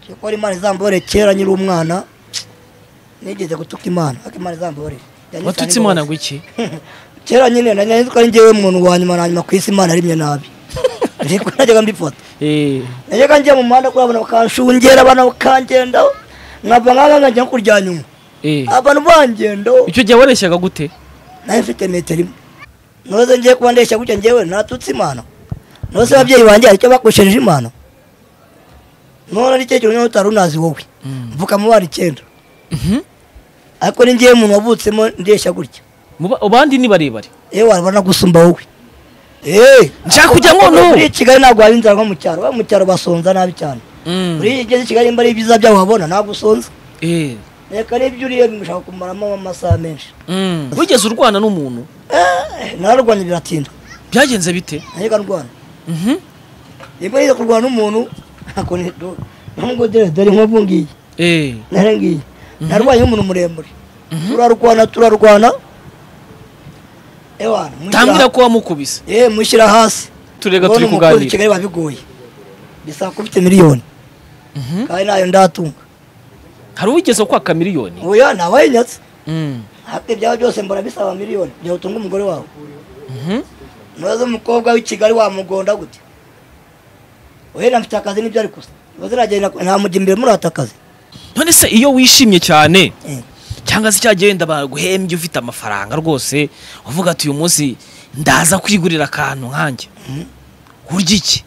ko Imana izambore kera nyiri umwana nigeze gutuka Imana Imana izambore watutse Imana ngo iki kera nyine nanyuze ko ngewe umuntu wa nyuma ku isi Imana arimye nabi ariko najyaga mbifata najyaga njye mu muhanda kurabona bakanshungera abana bakangenda nkava nkajya kurya nyuma abantu bangendo icyo gihe wareshyaga gute nayo mfite metero imwe noze ngiye kuba ndeshya gutya ngewe natutse Imana noze ababyeyi banjye aricyo bakoshereje Imana none ari cyo kintu utarunazi wowe mvuka mu bana 9 ariko ni ngiye umuntu wavutsemo ndeshya gutya abandi ni barebare warabona gusumba wowe nshaka kujya ngono muri Kigali ntabwo hari inzara nko mu cyaro basonza nabi cyane muri igeze Kigali mbari ibiza byaho wabona ntabwo usonza reka n'ibyo uriye bimushaka kumaramo amasaha menshi wigeze urwana n'umuntu nararwanya biratinda byagenze bite nahega ndwana yego yize kurwana n'umuntu ako ni ntabwo dore nk'ubungiye narengiye narwanye n'umuntu muremure turarwana ewana tangira ko wamukubise mushyira hasi turega turi kuganira Kigali babigoye bisaba ko ufite miliyoni kandi nayo ndatunga hari uwigeze kwaka miliyoni oya nabayinyatse hate byawe byose mbona bisaba miliyoni byo utunga umugore wawe noze umukobwa w'i Kigali wamugonda gute oya namfite akazi n'ibyo ari kusa baziragenda nta mugimbere muri atakazi none se iyo wishimye cyane cyangwa se cyagenda baguhembye ufite amafaranga rwose uvuga ati uyu munsi ndaza kwigurira akantu nkanjye urya iki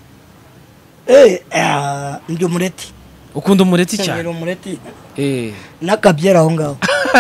ndi umureti ukunda umureti cyane umureti n'akabyera aho ngaho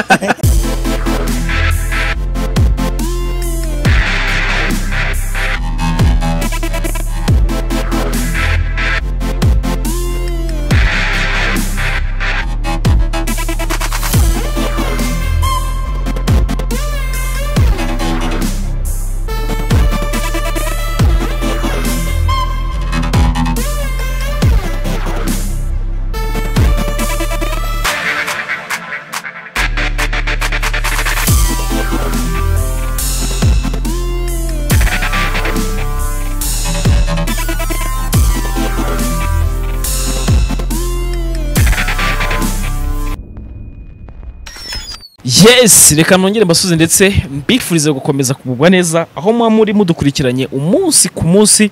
Yes, reka nongere mbasuze ndetse mbifurize gukomeza kubugwa neza aho muri mudukurikiranye umunsi ku munsi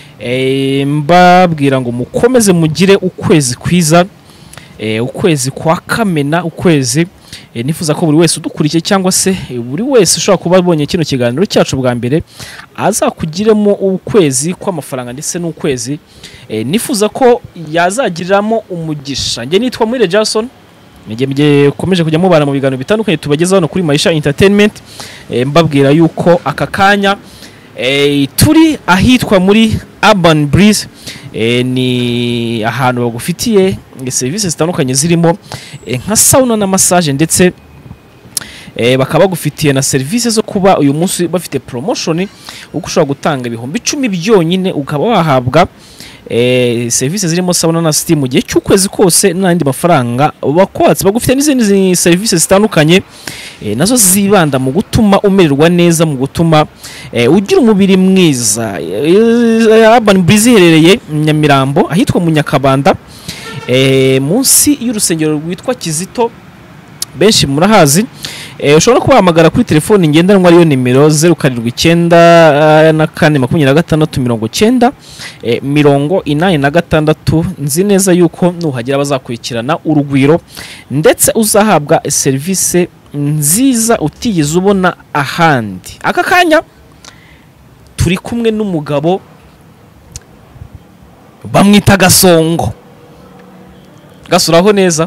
mbabwira ngo mukomeze mugire ukwezi kwiza ukwezi kwa Kamena ukwezi nifuza ko buri wese udukurikiye cyangwa se buri wese ushobora kuba abonye kino kiganiro cyacu bwa mbere azakugiremo ukwezi kw'amafaranga ndetse n'ukwezi nifuza ko yazagiriramo umugisha nge nitwa Mwire Jason Nige komeje kujya mubana mu biganiro bitandukanye tubagezaho no kuri Maisha Entertainment mbabwira yuko aka kanya turi ahitwa muri Urban Breeze ni ahantu bagufitiye services zitandukanye zirimo nka sauna na massage ndetse bakaba gufitiye na services zo kuba uyu munsi bafite promotion uko ushobora gutanga ibihumbi 10 byonyine ukaba wahabwa services zirimo sauna na steam mu gihe cy'ukwezi kose n'andi mafaranga bakwatse bagufite n'izindi services zitandukanye nazo zibanda mu gutuma umererwa neza mu gutuma ugira umubiri mwiza. Urban Breeze iherereye Nyamirambo ahitwa mu Nyakabanda munsi y'urusengero rwitwa Kizito benshi murahazi. Ushobora kubahamagara kuri telefone ngendanwa ariyo nimero 0794269086 nzi neza yuko nuhagira bazakurikirana urugwiro ndetse uzahabwa service nziza utigeze ubona ahandi. Aka kanya turi kumwe n'umugabo bamwita Gasongo. Gasuraho neza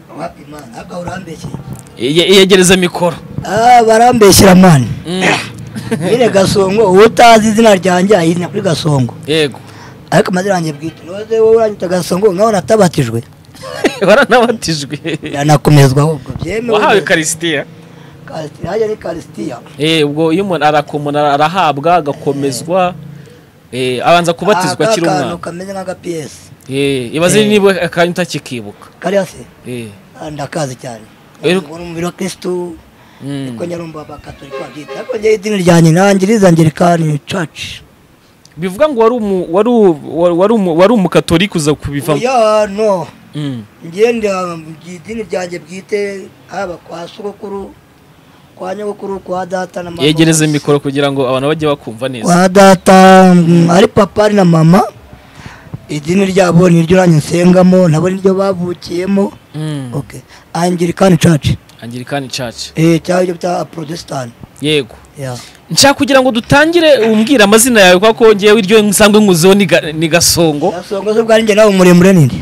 yegereza mikoro barambeshyira mani nyine Gasongo utazi izina ryanjye ahina kuri Gasongo yego ariko amazina yanjye bwite noze wowe uranyita Gasongo nkaho natabatijwe baranabatijwe yanakomezwa ahubwo byemewe wahawe Karistia Karistia ni Karistia ubwo iyo umuntu arahabwa agakomezwa abanza kubatizwa kiri umwana kameze nka PS ibaze niba akanya utakikibuka kari hasi ndakazi cyane ngo mu biro Kristo ko nyarumba abakatolika babyita ariko ngiye idini ryanjye nangiriza Anglican Church bivuga ngo wari umukatolika uza kubivamo ya no ngenda idini ryanjye bwite haba kwa sogokuru kwa nyogokuru kwa data na mama. Yegereze mikoro kugira ngo abantu bajye bakumva neza. Kwa data ari papa ari na mama idini ryabo niryo nanjye nsengamo nabo niryo bavukiyemo. Okay. Anglican Church. Anglican Church. Cyangwa bya Protestant. Yego. Yeah. Nshaka kugira ngo dutangire umbwira amazina yawe kwa ko ngiye wiryo nsanzwe nkuzeho ni Gasongo. Gasongo so bwari nge nawe muremure nindi.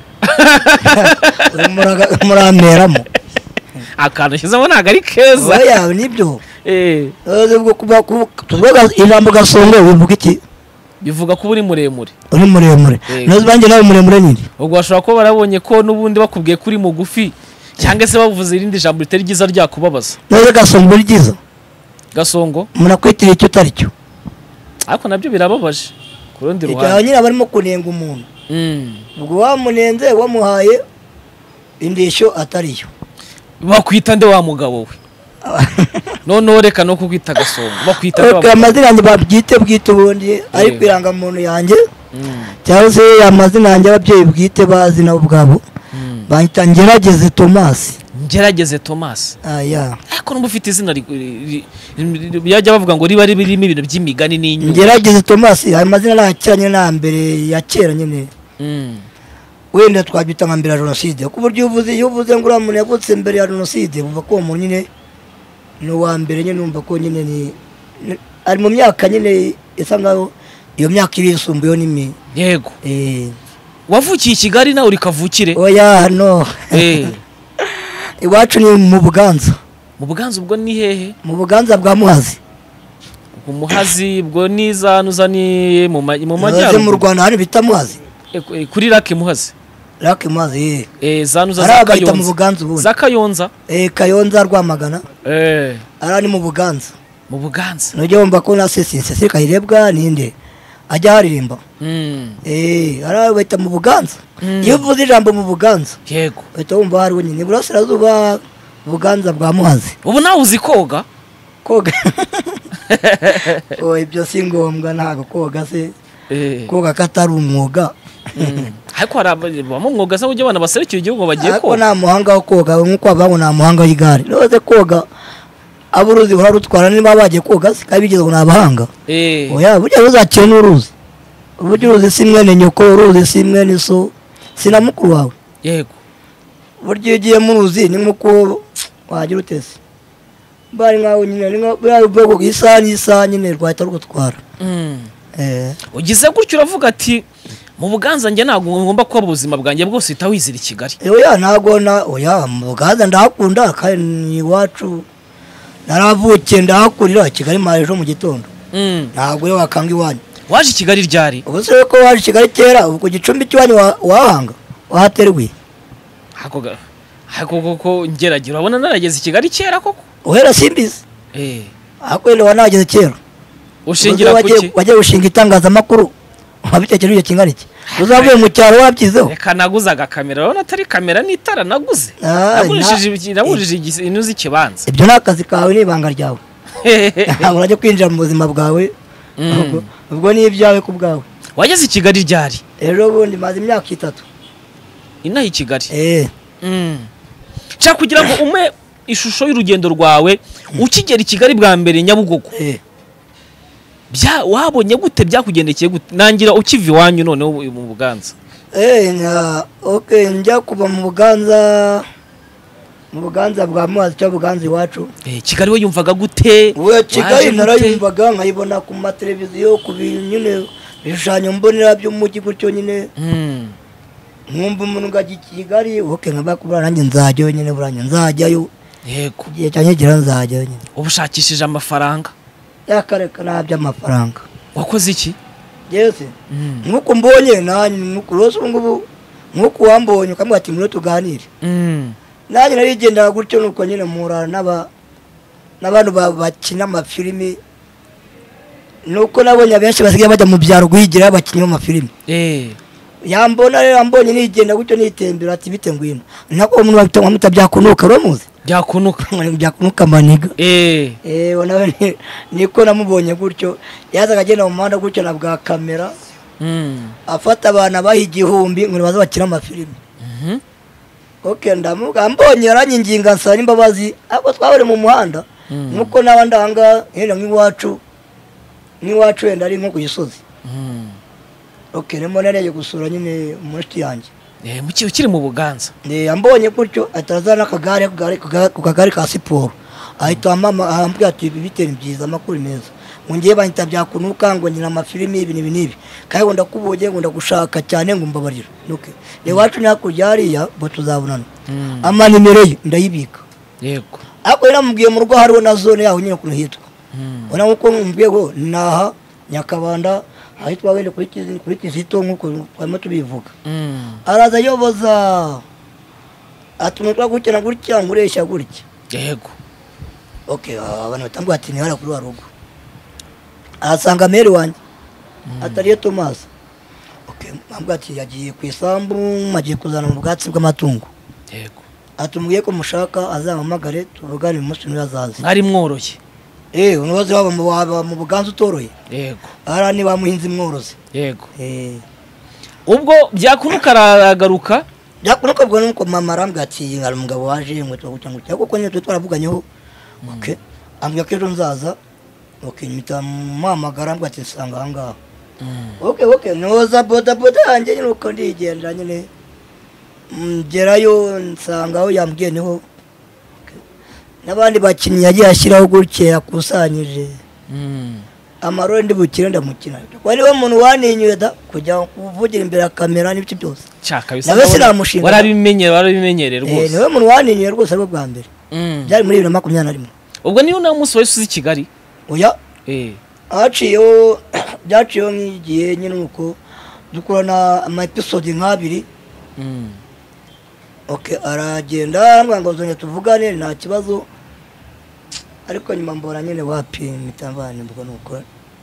Murameramo. Akantu kizamo naga ari keza. Oya nibyo. Ubwo kuba tuvuga ijambo Gasongo bivuga iki? Bivuga ko uri muremure. Uri muremure. Nazo banjye nawe muremure nindi. Ubwo bashobora ko barabonye ko nubundi bakubwiye kuri mugufi cyangwa se bavuze irindi jambo ritari ryiza rya kubabaza. Nazo Gasongo ryiza. Gasongo munakwitira icyo utari cyo. Ariko nabyo birababaje ku rundi ruhande. Icyo nyine barimo kunenga umuntu. Ubwo wamunenze wamuhaye indeshyo atariyo. Bakwita nde wa mugabo we. None reka no kukwita Gasongo. Bakwita nde wa mugabo. Amazina yanjye bwite ubundi ari kwiranga muntu yanjye. Cyangwa se amazina yanjye ababyeyi bwite bazi nabo ubwabo. Bahita Ngerageze Thomas. Ngerageze Thomas. Yeah. Ariko numva ufite izina yajya bavuga ngo riba ririmo ibintu by'imigani n'inyu. Ngerageze Thomas amazina nakiranye na mbere ya kera nyine. Wenda twabyita nka mbere ya Jenoside. Ku buryo uvuze ngo uriya muntu yavutse mbere ya Jenoside uvuga ko umuntu nyine ni uwa mbere nyine numva ko nyine ni ari mu myaka nyine isa ngaho iyo myaka ibisumbuyeho n'imi. Yego. Wavukiye i Kigali nawe uri kavukire? Oya no. Iwacu ni mu Buganza. Mu Buganza ubwo ni hehe? Mu Buganza bwa Muhazi. Umuhazi ubwo ni zanuzani mu majyaruguru. Mu Rwanda hari bita Muhazi. Kuri Lake Muhazi. Lake Muhazi. Zanuza za Kayonza. Mu Buganza ubundi. Za Kayonza. Kayonza Rwamagana. Ari mu Buganza. Mu Buganza. Nujye wumva ko na Sesi Kayirebwa ninde ajya haririmba. Ari bita mu Buganza. Iyo uvuze ijambo mu Buganza. Yego. Uhita wumva hari wenyine Burasirazuba Buganza bwa Muhazi. Ubu nawe uzi koga? Koga. Ibyo si ngombwa ntago koga se. Koga katari umwuga. Ariko harabamo umwuga se ujye bana baserekira igihugu bagiye koga. Ariko nta muhanga wo koga nkuko abango nta muhanga w'igare. Noze koga aburuzi urarutwara niba bagiye koga sikabigeze ngo nabahanga. Oya burya uzakire n'uruzi. Burya uruzi simwe ne nyoko uruzi simwe niso sinamukuru wawe. Yego. Burya ugiye mu ruzi ni nkuko wagira utese. Bari nkaho nyine ni bwo isa nyine rwahita rugutwara. Ugize gutyo uravuga ati mu Buganza njye ntago ngomba kuba ubuzima bwanjye bwose itawizira i Kigali. Oya ntago oya mu Buganza ndahakunda kandi iwacu naravukiye ndahakurira Kigali marejo mu gitondo. Ntago yo wakanga iwanyu. Waje Kigali ryari? Ubuse ko waje Kigali kera ubwo Gicumbi cywanyu wahanga wahaterwe. Hako koko ngeragira urabona narageze Kigali kera koko. Ohera simbizi. Akwenda wanageze kera. Ushingira kuki? Waje ushinga itangazamakuru. Wabitekereje kingana iki? Uzavuye mu cyaro wabyizeho. Reka naguzaga kamera urabona atari kamera n'itara naguze. Nagurishije inuzi kibanza. Ibyo nakazi kawe n'ibanga ryawe. Urajye kwinjira mu buzima bwawe. Ubwo ni ibyawe ku bwawe. Wageze i Kigali ryari? Rero bundi maze imyaka 3. Inaha i Kigali. Cya kugira ngo ume ishusho y'urugendo rwawe ukigera i Kigali bwa mbere Nyabugogo. Wabonye gute byakugendekeye gute? Nangira ukiva iwanyu none mu Buganza. Okay njya kuba mu Buganza bwa Muhazi cyangwa Buganza iwacu. Kigali we yumvaga gute? We Kigali narayumvaga nkayibona ku mateleviziyo ku binyune bishushanyo mbonera by'umujyi gutyo nyine. Nkumva umuntu ngaji Kigali okay nkabakubura nanjye nzajyayo nyine buranye nzajyayo. Yego. Igihe cyanye gira nzajyayo nyine. Ubushakishije amafaranga. Yakareka nabyo amafaranga. Wakoze iki? Yese. Nkuko mbonye nani nkuko rose ngubu nkuko wambonye ukamwe ati muri tuganire. Nanjye narigendera gutyo nuko nyine murara n'abantu bakina amafilimi. Nuko nabonye abenshi basigaye bajya mu byaro guhigira bakinnye amafilimi. Yambona rero ambonye nigenda gutyo nitembera ati bite ngwino. Nako umuntu babitanga mutabyakunuka romuze. Byakunuka maniga. Wana niko namubonye gutyo. Yazaga agenda mu muhanda gutyo na bwa kamera. Afata abana bahi igihumbi ngo baza bakina amafilimi. okay ndamuga mbonye yaranyinginga nsaba imbabazi ariko twabere mu muhanda nuko nabandanga hera nk'iwacu wenda ari nko ku gisozi okay nemo nareye gusura nyine mushiti yanjye mukiye ukiri mu Buganza ambonye gutyo atazana akagare ku kagare ka siporo ahita mama ambwira ati bitera byiza amakuru meza ngiye banyita byakunuka ngo nyina amafilimi ibi kandi ngo ndakuboge ngo ndagushaka cyane ngo mbabarira okay ni wacu nakujya hariya bo tuzabonana amanimero ye ndayibika yego ako yaramubwiye mu rugo hariho na zone yaho nyine kuno hitwa ubona nkuko mbwiye ngo naha Nyakabanda ahitwa wende kuri Kizito nkuko twama tubivuga araza yoboza atunutwa gukena gutya nguresha gutya yego okay abana batambwa ati ni hara kuri warugo asanga meri wanjye atariye Thomas okay ambwa ati yagiye ku isambu magiye kuzana mu bwatsi bw'amatungo yego atumwiye ko mushaka azamamagare tuvugane umunsi n'azazi ari mworoye unoze waba mu Buganza utoroye yego ara ni bamuhinzi mworoze yego ubwo byakunuka aragaruka byakunuka bwo nuko mama arambwa ati ngara umugabo waje ngo twaguca ngo kuko nyine twaravuganyeho okay ambwa ko ejo nzaza okay nyita mama garambwa ati sanga hanga okay noza boda yanjye nyine uko ndigendera nyine ngerayo nsanga aho yambwiye niho n'abandi bakinnyi yagiye ashyiraho gutya yakusanyije amarore ndi bukire ndamukina wari we muntu waninyuye da kujya kuvugira imbere ya kamera n'ibyo byose nawe sinamushinga warabimenyereye rwose niwe muntu waninyuye rwose ariko bwa mbere byari muri 2021 ubwo niyo na munsi wese uzi Kigali oya aciyeho byaciyeho nk'igihe nyine uko dukorana ama episode nk'abiri okay aragenda ngo zonye tuvugane nta kibazo ariko nyuma mbora nyine wapi mitambane mbugo nuko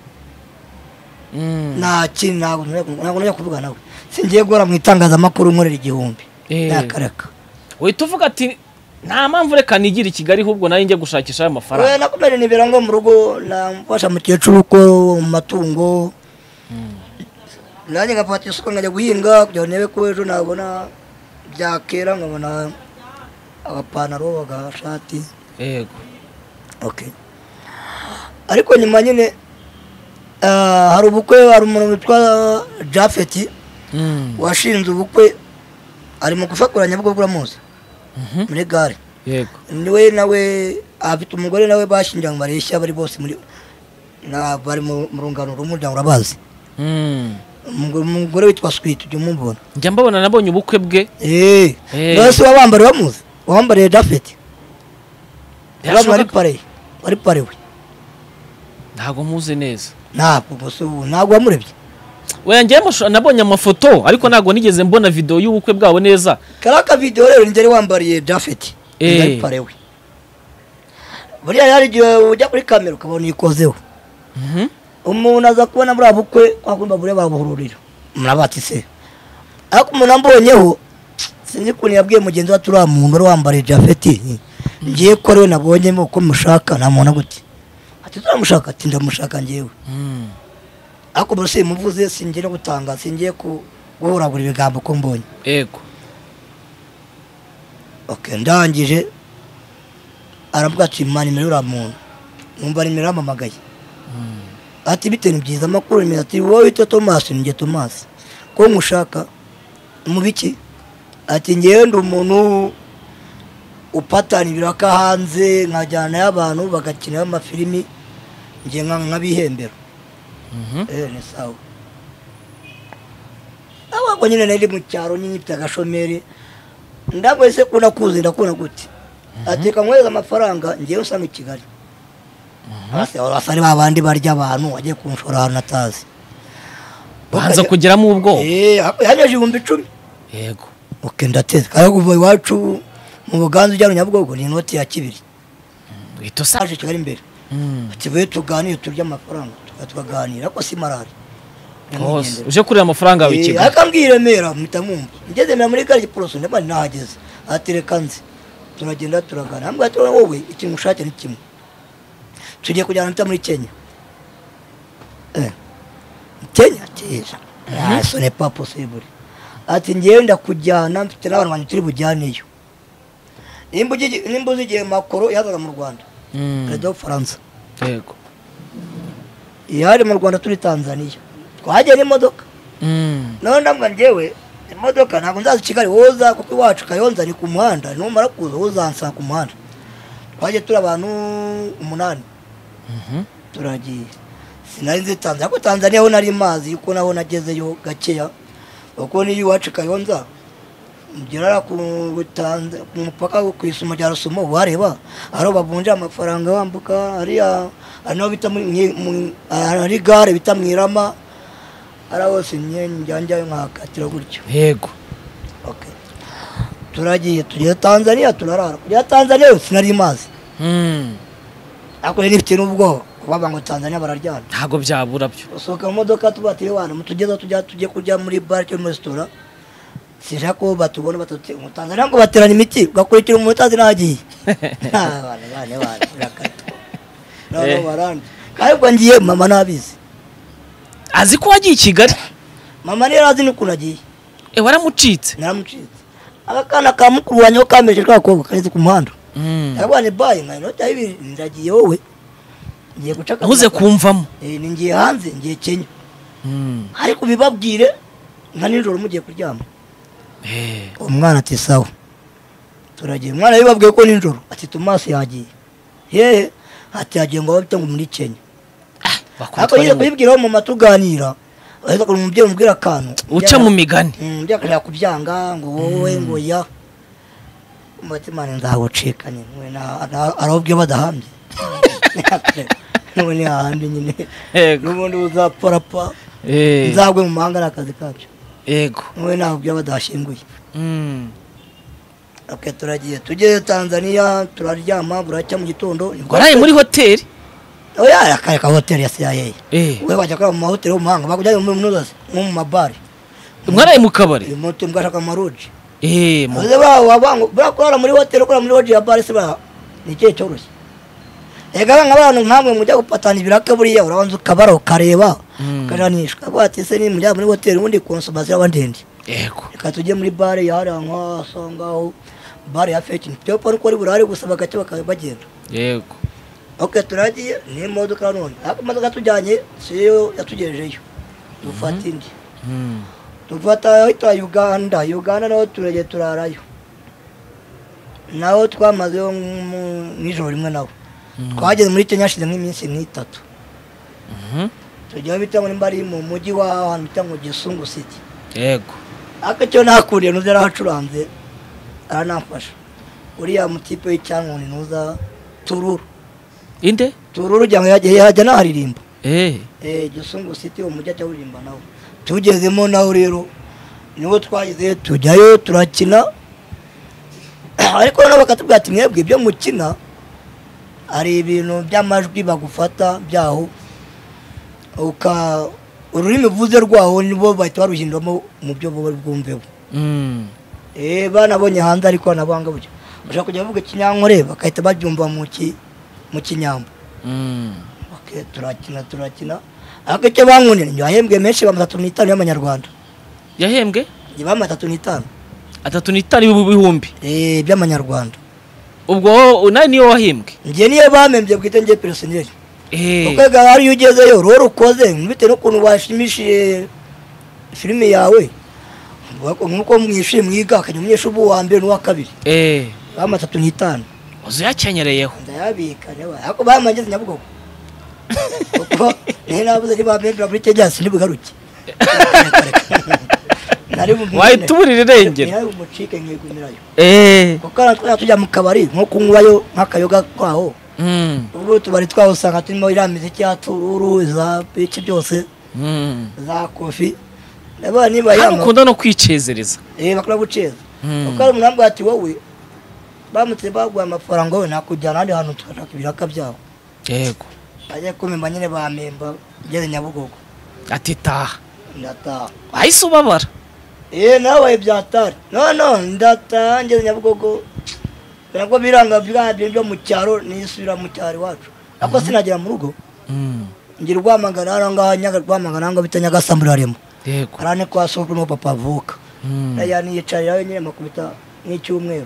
nta kintu ntabwo najya kuvuga nawe singiye gora mu itangazamakuru nkorera igihumbi yakareka uhita uvuga ati nta mpamvu reka nigira i Kigali ahubwo nayo njye gushakisha amafaranga nakomere nibera ngo mu rugo namfasha mukecuru ko mu matungo nanjye ngafata isuka nkajya guhinga kugira ngo nebe ko ejo nabona byakera nkabona agapantaro agashati yego okay ariko nyuma nyine hari ubukwe hari umuntu witwa Jafeti washinze ubukwe ari mu gufakuranya bwo buramuzi muri gare yego niwe nawe afite umugore nawe bashingira ngo bareshya bari bose muri bari mu rungano rumuryango urabazi umugore witwa Sweet ujye mubona njya mbabona nabonye ubukwe bwe bose wabambariye bamuzi wambariye Jafeti wari parewe ntago muze neza ntabwo wamurebye ngiye nabonye amafoto ariko ntago nigeze mbona video y'ubukwe bwabo neza karaka video rero njye wambariye Jafeti wari parewe buriya yari igihe ujya kuri kamera ukabona ikozeho umuntu aza kubona muri abukwe kwagomba bure babuhururira murabati se ariko umuntu ambonyeho sinzi kuntu yabwiye mugenzi wa turi muntu wari wambariye Jafeti ngiye ko rero nabonyemo ko mushaka namona gute ati turamushaka ati ndamushaka ngiyewe ariko bose muvuze singiye no gutanga singiye guhuragura ibigambo ko mbonye yego okay ndangije aravuga ati mani nimero uramuntu numva nimero amamagaye ati bitene byiza makuru nimero ati wowe wita Thomas nge Thomas ko mushaka mu biki ati ngewe ndi umuntu upatana ibiraka hanze nkajyana y'abantu bagakina amafilimi nge nkabihembera ni sawa abako nyine nari mu cyaro nyine byagashomeri ndabwese kuna kuzi ndakuna gute ateka mweza amafaranga ngiye usanga i Kigali asari babandi barya abantu wagiye kunshora ahantu atazi banza kugeramo ubwo yanyeje 10,000 yego okay ndateze kandi kuva iwacu mu Buganza ujya Nyabugogo ni inoti ya 2 wito saje Kigali imbere ati we tuganire turya amafaranga tukaganira ko si marari uje kurira amafaranga yawe Kigali akambwira mera mutamumva ngeze muri gare Poroso ndabana nahageze atereka nzi turagenda turagana ambwa ati wowe ikintu ushake ni kimwe tugiye kujyana nta muri Kenya Kenya ce n'est pas possible ati ngiye ndakujyana mfite n'abantu banje turi bujyaneyo nimba uzigiye Macron yazaga mu Rwanda perezida w'Ubufaransa yego yari mu Rwanda turi Tanzania twagiye n'imodoka none ndambwa njyewe imodoka ntabwo nzazi Kigali woza kuko iwacu Kayonza ni ku muhanda numara kuza wozansanga ku muhanda twagiye turi abantu 8 turagiye sinari nzi Tanzania ko Tanzania ho nari mazi yuko naho nagezeyo gakeya kuko ni iwacu Kayonza mugera ku mupaka ku isumo rya Rusumo wareba aho bavunja amafaranga wambuka ariya ano bita ari gare bita Mwirama ara hose njya nkakatira gutyo yego okay turagiye tujye Tanzania turarara kujya Tanzania sinari mazi ako ni bifite n'ubwo baba ngo Tanzania bararyana ntago byabura byo usohoka mu modoka tubatire wana mutugeza tujye kurya muri bar cyo muri restaurant sishako batubona batute mu Tanzania ngo baterana imiti gakurikira mu mutazi nagiye bane rakata no barandi kandi ngo ngiye mama nabizi azi ko wagiye Kigali mama ni razi n'ukuntu agiye waramucitse naramucitse akana ka mukuru wanyo kameje kakobwa karize ku muhanda yabane baye nkano cyabi ndagiye wowe ngiye gucaka uze kumvamo ni ngiye hanze ngiye Kenya ariko bibabwire nka nijoro mugiye kuryama umwana ati sawa turagiye umwana bibabwiye ko nijoro ati Tomasi yagiye ati yagiye ngo babite ngo muri Kenya ako yire kubibwiraho mu matuganira aheza ko umubyeyi umubwira akantu uca mu migani byakajya kubyanga ngo wowe ngo ya umutima nzagucikanye arabwiye badahambye none ahandi nyine n'ubundi uzaparapa nzagwe mu mahanga n'akazi kabyo yego wowe nabwiye badashinguye okay turagiye tujye Tanzania turaryama buracya mu gitondo waraye muri hoteli oya akareka hoteli ya CIA we bajya kwa mu hoteli mu mahanga bakujya mu munozazi mu mabari mwaraye mu kabari moto mbashaka maroji muze wabango bakora muri hoteli ukora muri lodge ya bar se ba nike cyoroshye ega nk'abantu nkamwe mujya gupatana ibiraka buriya urabanza ukabara ukareba karanishwa bwati se ni mujya muri hoteli ubundi consommation y'abandende yego reka tujye muri bar ya nka songaho bar ya fetching cyo por ko burare gusaba gace bakagenda yego okay turagiye ni modoka none akamodoka tujyanye siyo yatugejejeyo dufata indi tufata ita Uganda naho turagiye turarayo naho twamaze nijoro rimwe naho twageze muri Kenya shize nk'iminsi 3 tujya bita muri mbari mu mujyi wa ahantu bita ngo Gisungu City yego akacyo nakuriye nuzera hacuranze aranamfasha uriya mutipe w'icyankoni nuza tururu inde tururu yajya naharirimba Gisungu City umujyi cyawurimba nawo tugezemo naho rero niwo twagize tujyayo turakina ariko nabo bakatubwira ati mwebwe ibyo mukina ari ibintu by'amajwi bagufata byaho ururimi vuze rwaho nibo bahita baruhinduramo mu byo bwumveho banabonye hanze ariko nabanga buryo ushaka kujya bavuga Kinyankore bakahita babyumva mu Kinyambo turakina ariko icyo bankunira njye yahembwe menshi ba 35 y'amanyarwanda yahembwe njye ba 35 ibihumbi by'amanyarwanda ubwo nawe niyo wahembwe njye niyo bamembye bwite njye personnel ukega hari ugezeyo roro ukoze bite no kuntu washimishije filime yawe nkuko mwishimye mwiga akanya umunyeshuri wa mbere n'uwa kabiri ba 35 uzo yakenyereyeho ndayabika newa ako bamageze Nyabugogo uko nabuze niba bembra muri Kenya sinibugaruke wahitubura irengero nawe umucike nkigumirayo kuko tujya mu kabari nko kunywayo nk'akayoga kwaho ubwo tubari twawusanga turimo iramiziki ya tururu za bici byose za kofi naba niba yama ukunda no kwicezereza bakora guceza kuko umunambwa ati wowe bamutse bagwa amafaranga we nakujyana handi hantu tukashaka ibiraka byabo yego aje kumemba nyine bamemba ngeze Nyabugogo ati taha ndataha ahise ubabara nawe byatari no ndataha ngeze Nyabugogo nabwo biranga byo mu cyaro nisubira mu cyaro wacu ako sinagera mu rugo ngira rwamagana aranga Rwamagana ngo bitanya gasamburaremo yego arane kwa soko no papa avuka yaniyicarira wenyine makubita n'icyumweru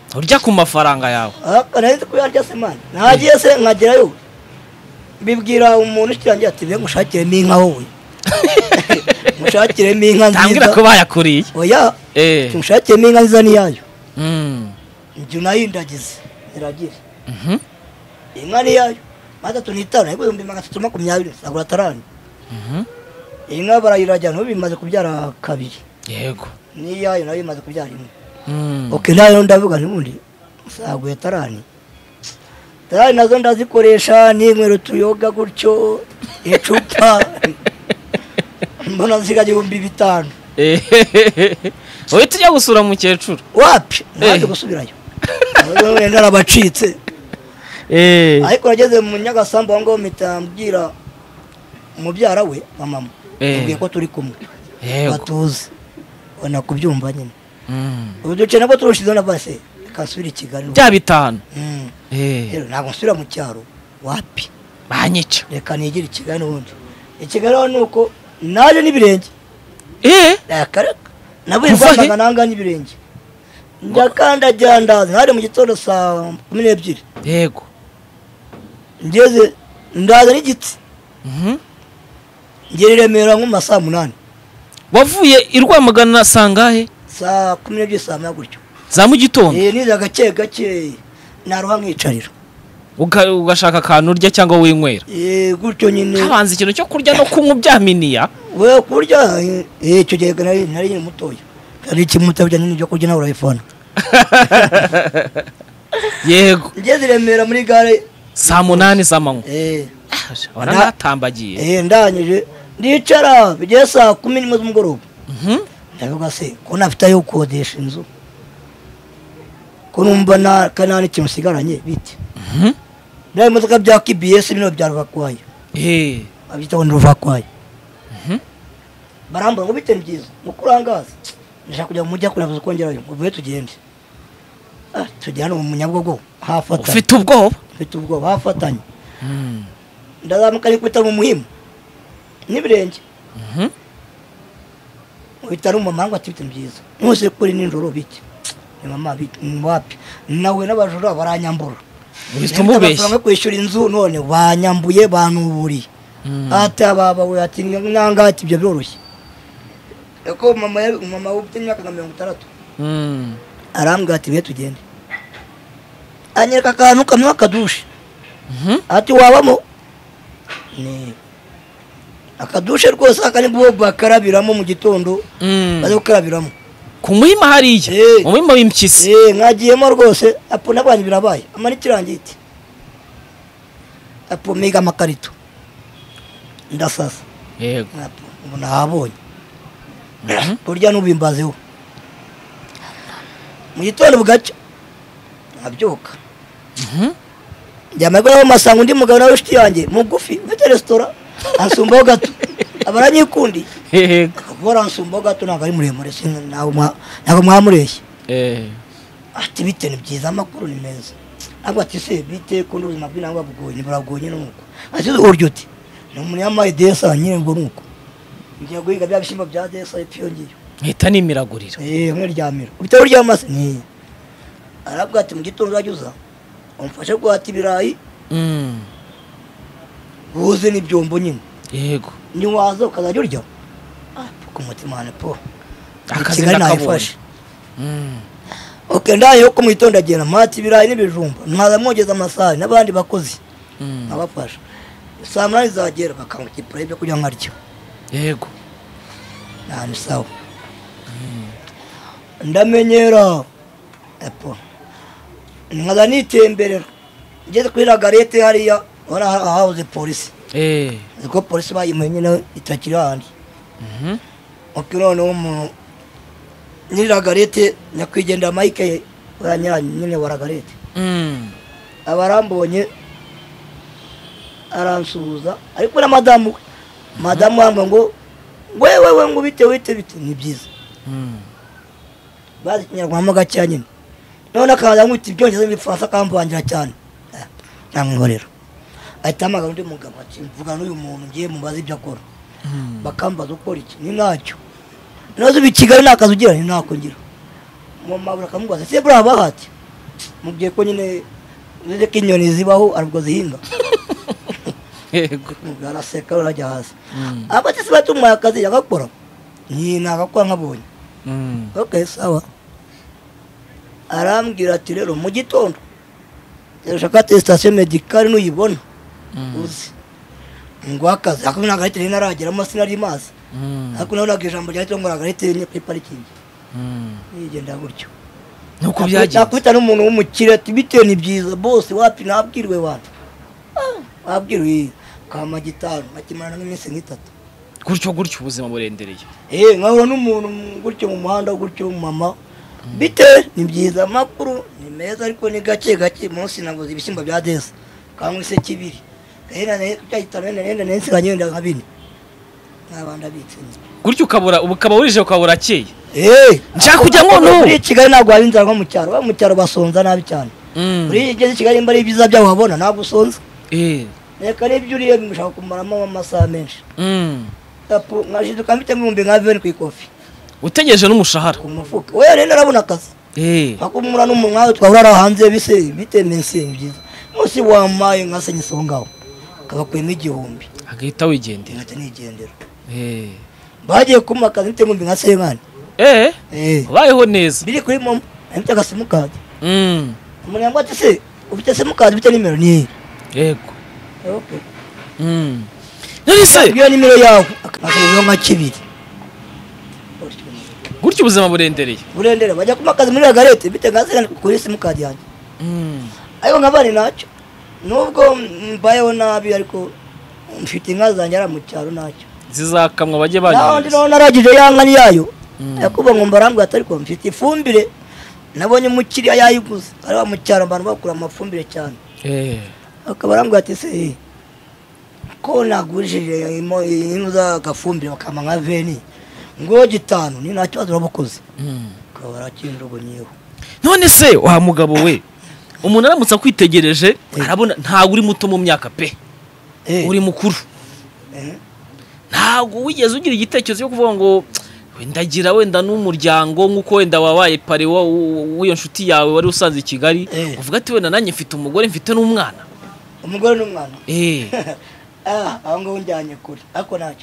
urya ku mafaranga yawe nahise kuyarya se mani nagiye se nkagerayo mbibwira umuntu ukirangiye ati be ngushakiremo inka wowe ngushakiremo inka nziza tambwira ko bayakuriye oya ngushakiremo inka nziza niyayo njye nayindagize niragire inka niyayo matatu n'itanu ariko 320 sagura tarani inka barayirajya no bimaze kubyara kabiri yego niyayo nayo imaze kubyara imwe okay nayo ndavuga ntibundi saguye tarani nazo ndazikoresha n'inkwero tuyoga gutyo icupa mbona zikaje 5,000 wowe tujya gusura mukecuru wapi naje gusubirayo wenda narabacitse ariko nageze mu Nyagasambu wango mitambwira umubyara we mama ubwiye ko turi kumwe batuze wana kubyumva nyine uduce nabo turushizo na base kasubira Kigali bya bitanu ntabwo nsubira mu cyaro wapi banyica reka nigire Kigali n'ubundi Kigali nuko naje n'ibirenge akareka nabuye rwambaga nanganye ibirenge ndakanda jandaza nari mu gitondo saa 12 yego ngeze ndaza n'igiti ngere Remera nko masaa 8 wavuye irwamagana sangahe saa 12 saa magutyo za mu gitondo niza gake naruha nkicarira ugashaka kantu urya cyangwa winywera gutyo nyine habanze ikintu cyo kurya no kunywa byaminiya we kurya cyo gihe nari nyine mutoya ari kimutabya nyine cyo kurya nawe urayifona yego ngeze Remera muri gare saa 8 z'amanywa wana natambagiye ndanyije ndicara bigeze saa 10 z'umugoroba ndavuga se ko nafite yo kodesha inzu ko numva na kanani kimusigaranye biti nayo modoka bya KBS bino bya Ruvakwaye abita ngo Ruvakwaye baramba ngo bite byiza mukurangaza ndashaka kujya mu mujya kunavuza kongerayo uvuye tugende tujyana mu Munyabugogo hafatanye ufite ubwoba hafatanye ndazamuka kwita mu muhimu n'ibirenge uhita mu mama ngo atibite byiza nose kuri ninjoro biki ni mama wapi nawe n'abajura baranyambura uhita umubeshya ngo kwishyura inzu none banyambuye banuburiye ata baba we ati nanga ati ibyo byoroshye eko mama ufite imyaka 60 arambwa ati be tugende anyereka akantu kamwe akadushe ati wabamo ni akadushe rwose akani bwo bakarabiramo mu gitondo baze gukarabiramo ku muhima hariye umuhima w'impyisi nkagiyemo rwose apo nabanye birabaye amani kirangite apo mega makarito ndasasa yego apo nahabonye burya nubimbazeho mu gitondo bugaca abyuka njyamaye ko masango ndi mugabo nawe shiti yanjye mugufi mfite restaurant ansumbaho gato abaranyikundi bora ansumbaho gato ntabwo ari muremure ntabwo mwamureshye ati bite ni byiza amakuru ni meza ntabwo ati se bite kundi ubuzima bw'inangwa buragoye nuko ati uryo uti ni umuntu yamaye desa nyine ngo nuko ngiye guhiga bya bishimbo bya desa ipyongiye hita nimiragurira nk'iryamira ubite uryamase ni arabwa ati mu gitondo uzajya umfashe guhata ibirayi buze n'ibyombo nyine yego niwaza ukazajya urya ku mutima hane po akazi nakabonye ndaye yo mu gitondo agenda mata ibirayi n'ibijumba nkaza mwogeza amasahani n'abandi bakozi abafasha saa 8 zagera bakamukipura ibyo kurya nkarya yego ni sawa ndamenyera epo nkaza nitemberera ngeze kuri Lagarete hariya ora hahoze polisi ziko polisi bayimuye nyine itakiri handi okiro no mu ni Lagarete nyakwigendera Mike uranya nyine wa Lagarete abarambonye aransuhuza ariko na madamu wambwa ngo wewe ngo bite ni byiza bazi kinyarwanda gacya nyine none akaza nkwita ibyongereza n'ibifransa kamvangira cyane cyangorero ahitamaga undi mugabo ati mvuga n'uyu muntu ngiye mubaza ibyo akora bakambaza ukora iki ni nacyo nazo bikigali nakaza ugira ni nako ngira mu mabura kamubaza se bra bahati mubwiye ko nyine uzi ko inyoni zibaho aribwo zihinga yego araseka urajya hasi abati se batumuye akazi yagakora nagakora nkabonye okay sawa arambwira ati rero mu gitondo ushaka attestation medicale nuyibona uzi ngo akazi ako nagarite narageramo sinari mazi ako nabonaga ijambo ryari ngo nagarite ni kuri parking nigenda gutyo nuko byagiye nakwita n'umuntu w'umukire ati bitewe ni byiza bose wapi nabwirwe wantu abwirwe kama gitano akimana n'iminsi nk'itatu gutyo ubuzima burendereye nkahura n'umuntu gutyo mu muhanda gutyo mama bitewe ni byiza amakuru ni meza ariko ni gake munsi naguze ibishyimbo bya desi kangwa ise kibiri nenda nensiganye wenda nka bine nkabanda bitse gutyo ukaba urije ukabura akeye nshaka kujya ngono muri Kigali ntabwo hari inzara nko mu cyaro mu cyaro basonza nabi cyane muri igeze Kigali mbari ibyiza byaho wabona ntabwo usonza reka n'ibyo uriye mushaka kumaramo amasaha menshi nkashiduka mfite nk'ibihumbi nka 20 ku ikofi utegereje n'umushahara ku mufuka we rero narabona akazi akumura n'umunwa twahura hanze bitemense byiza munsi wamaye nkasenye songaho kabakuyemo igihumbi agahita wigendera ngata nigendera bagiye kuma akazi mfite nk'ibihumbi nka 50 bayeho neza biri kuri momo mfite agasimukadi umuntu yambwa ati se ufite simukadi ufite nimero ni yego okay nari se iyo nimero yawe akazo nka kibiri gutyo ubuzima burendere bajya kumakaza muri garete bite ngazira kuri simukadi yanjye ayo nkabari nacyo nubwo mbayeho nabi ariko mfite inka zanjye ara mu cyaro nacyo zizakamwa bajye banyura naho naragije yanka ni yayo yakuba ngo mbarambwa atari ko mfite ifumbire nabonye umukiriya yayiguze ari wa mu cyaro abantu bakura amafumbire cyane akabarambwa ati se ko nagurishije inuza gafumbire bakama nka 20 ngo gitanu ni nacyo azabakoze kabara kinjugunyeho none se wa mugabo we umuntu aramutse kwitegereje arabona ntago uri muto mu myaka pe uri mukuru ntago wigeze ugira igitekerezo cyo kuvuga ngo wendagira wenda n'umuryango nkuko wenda wabaye pare w'iyo nshuti yawe wari usanze i Kigali uvuga ati wenda nanjye mfite umugore mfite n'umwana aho ngo njyanye kuri ako nacyo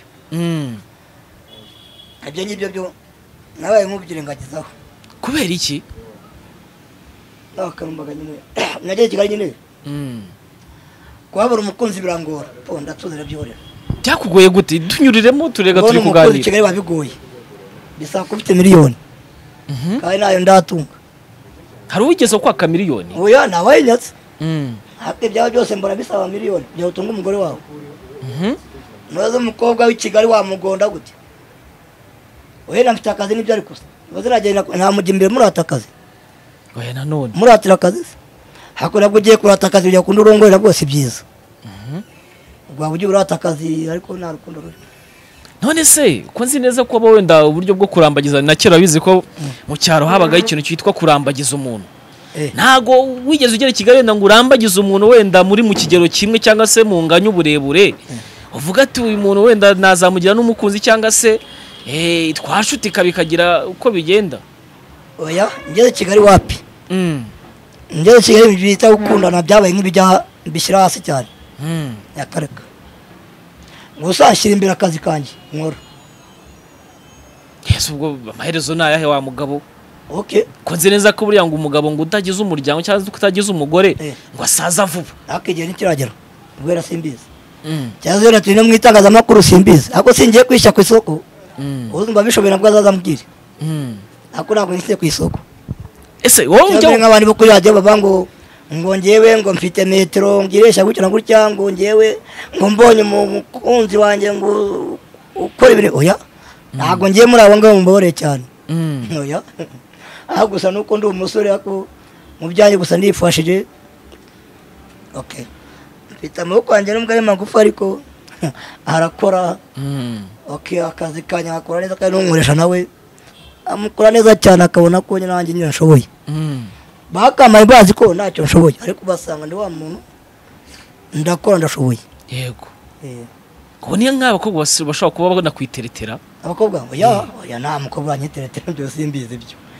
ibyo ngibyo byo nabaye nk'ubyirengagizaho kubera iki nakambaga nyine nagiye Kigali nyine kuhabura umukunzi birangora ndatuzira byorera byakugoye gute tunyuriremo turega turi kuganira Kigali babigoye bisaba ko ufite miliyoni kandi nayo ndatunga hari uwigeze kwaka miliyoni oya nawe nyatse hape byaho byose mbona bisaba miliyoni byo utunga umugore wawe noza umukobwa w'i Kigali wamugonda gute oya mfite akazi n'ibyo ari kusa baziragenda nta mujya imbere murata akazi oya nanone muratira akazi hakora bwo ugiye kurata akazi ujya kundi urongorera bwose byiza ubwo ugiye urata akazi ariko nta rukundo ruri none se ko nzi neza ko abo wenda uburyo bwo kurambagiza na kera bizi ko mu cyaro habagaho ikintu cyitwa kurambagiza umuntu ntago wigeze ugera i Kigali wenda ngo urambagize umuntu wenda muri mu kigero kimwe cyangwa se mu nganya uburebure uvuga ati uyu muntu wenda nazamugira n'umukunzi cyangwa se twashutika bikagira uko bigenda oya ngeze Kigali wapi ngeze Kigali bita gukundana byabaye nk'ibijya bishyira hasi cyane yakareka gusa ashyira imbere akazi kanjye nkora Yesu ubwo amaherezo nayahe wa mugabo okay ko nzi neza ko buriya ngo umugabo ngo utagize umuryango cyangwa utagize umugore ngo asaza vuba akigera nikiragera ubwera simbizi cyazo rero turi no mwitangazamakuru simbizi ako singiye kwisha ku isoko uzumva bishobora nabwo azazambwira ako ntabwo nise ku isoko ese wowe ujya nk'abandi bo kuri radio babango ngo ngewe ngo mfite metero ngiresha gutyo na gutya ngo ngewe ngo mbonye umukunzi wanjye ngo ukora ibintu oya ntabwo ngiye muri abo ngabo mubore cyane oya aha gusa nuko ndi umusore ako mu byanjye gusa ndifashije okay mfite amaboko yanjye n'ubwo ari magufi ariko arakora okay akazi kanya akora neza kandi n'umuresha nawe amukora neza cyane akabona ko nanjye nyine nshoboye bakamaye bazi ko ntacyo nshoboye ariko basanga ndi wa muntu ndakora ndashoboye yego ko niyo nk'abakobwa bashobora kuba babona kwiteretera abakobwa oya nta mukobwa anyiteretera byose simbizi byo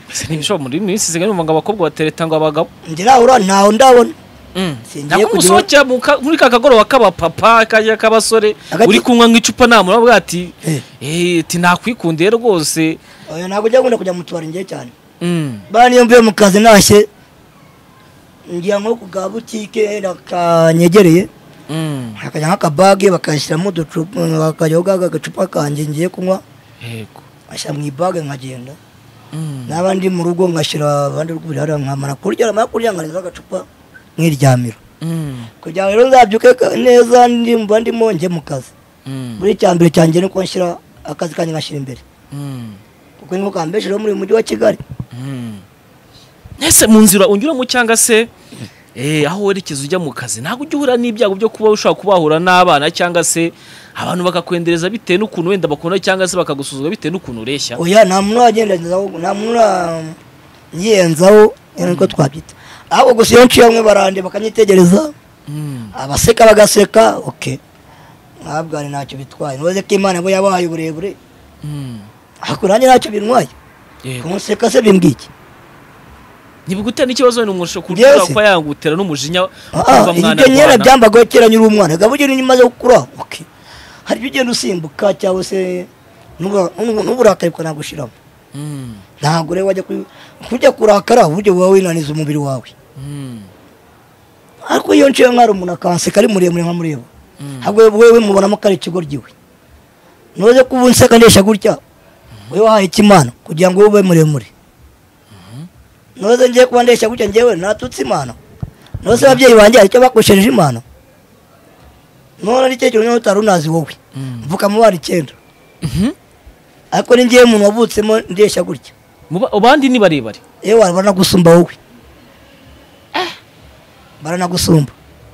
ese nibishobo muri minsi zigana ngo abakobwa batereta ngo abagabo ndirahura ntaho ndabona nako musohokera muri kakagoroba kaba papa kajya kabasore uri kunywa nk'icupa nta muntu bwati nakwikundiye rwose oya ntabwo ujya gukunda kujya mu tubari ngiye cyane bana niyo mvuye mu kazi nashye ngiye nko ku butike kanyegereye hakajya nk'akabage bakashyiramo uducupa bakajyaho agacupa kanjye ngiye kunywa yego ashyira mu ibage nkagenda n'abandi mu rugo ngashyira abandi rw'ubirara nkamara kurya nganiza agacupa nk'iryamiro kugira ngo rero nzabyuke neza ndimo njye mu kazi buri cyambere cyanjye nuko nshyira akazi kanjye ngashyira imbere kuko niko kambeshejeho muri uyu mujyi wa Kigali ese mu nzira unyuramo cyangwa se aho werekeza ujya mu kazi ntabwo ujya uhura n'ibyago byo kuba ushobora kubahura n'abana cyangwa se abantu bakakwendereza bitewe n'ukuntu wenda bakunda cyangwa se bakagusuzugura bitewe n'ukuntu ureshya oya nta muntu wagendazaho nta muntu yiyenzaho niko twabyita ahubwo gusa iyo nciye bamwe barande bakanyitegereza abaseka bagaseka ntabwo ari ntacyo bitwaye ntubaze ko Imana bo yabahaye uburebure ariko nanjye ntacyo bintwaye kumuseka se bimbwiki ntibigutera n'ikibazo n'umusho kurira ko yangutera n'umujinya kuva mwana ibyo nyera byambago kera nyiri umwana gabugira nyuma zo gukura hari ibyo ugenda usimbuka cyangwa se n'uburakari ko nagushiramo ntabwo rero wajya kujya kurakara uburyo buba winaniza umubiri wawe ariko iyo nciye nkari umuntu akanseka ari muremure nkamureba ntabwo wewe mubonamo ko ari ikigoryi we ntuze kuba unseka ndesha gutya wewe wahaye Imana kugira ngo ube muremure ntuze ngiye kuba ndesha gutya njyewe natutse Imana ntuze ababyeyi banjye hari icyo bakoshereje Imana none n'icyo kintu utari unazi wowe mvuka mu bana 9 ariko ni ngiye umuntu wavutsemo ndesha gutya abandi ni barebare barabona gusumba wowe baranagusumba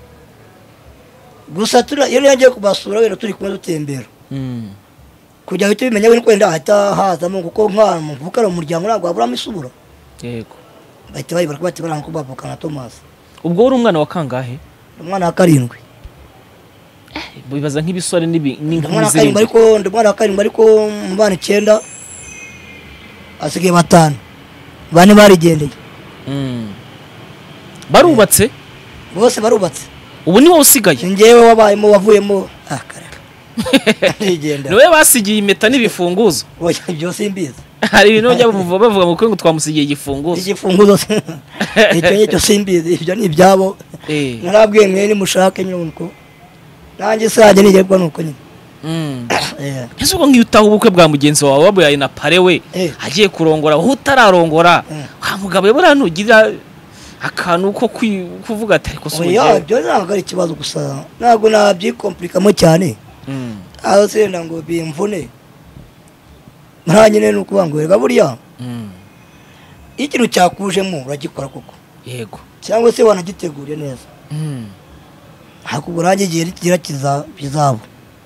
gusa iyo yagiye kubasura wenda turi kumwe dutembera kugira ngo tubimenye we kwenda hata hazamo kuko nka muvuka mu muryango ntabwo waburamo isubura yego bahita bayibara ko bati baranko bavuka na Thomas ubwo uri umwana wa kangahe umwana wa 7 bibaza nk'ibisore umwana wa 7 ariko umwana wa 7 ariko mu bana 9 asigaye 5 bane barigendeye barubatse bose barubatse ubu ni wowe usigaye njyewe wabayemo wavuyemo niwe basigiye impeta n'ibifunguzo ibyo simbizi hari ibintu bajya bavuga mu kwengo twamusigiye igifunguzo icyo simbizi ibyo ni ibyabo narabwiye mwe ni mushake nyine uko nanjye sanje nigerwa nuko nyine ese ubwo ngiyo utaha ubukwe bwa mugenzi wawe wabuyaye na pare we agiye kurongora aho utararongora wa mugabo yabura ntugira akantu ko kuvuga ati ariko soje byo ntabwo ari ikibazo gusa ntabwo nabyikomplikamo cyane aho senda ngo bimvune nyine nuko bangwega buriya ikintu cyakujemo uragikora koko yego cyangwa se wanagiteguriye neza hakugura igihe kigira kizabo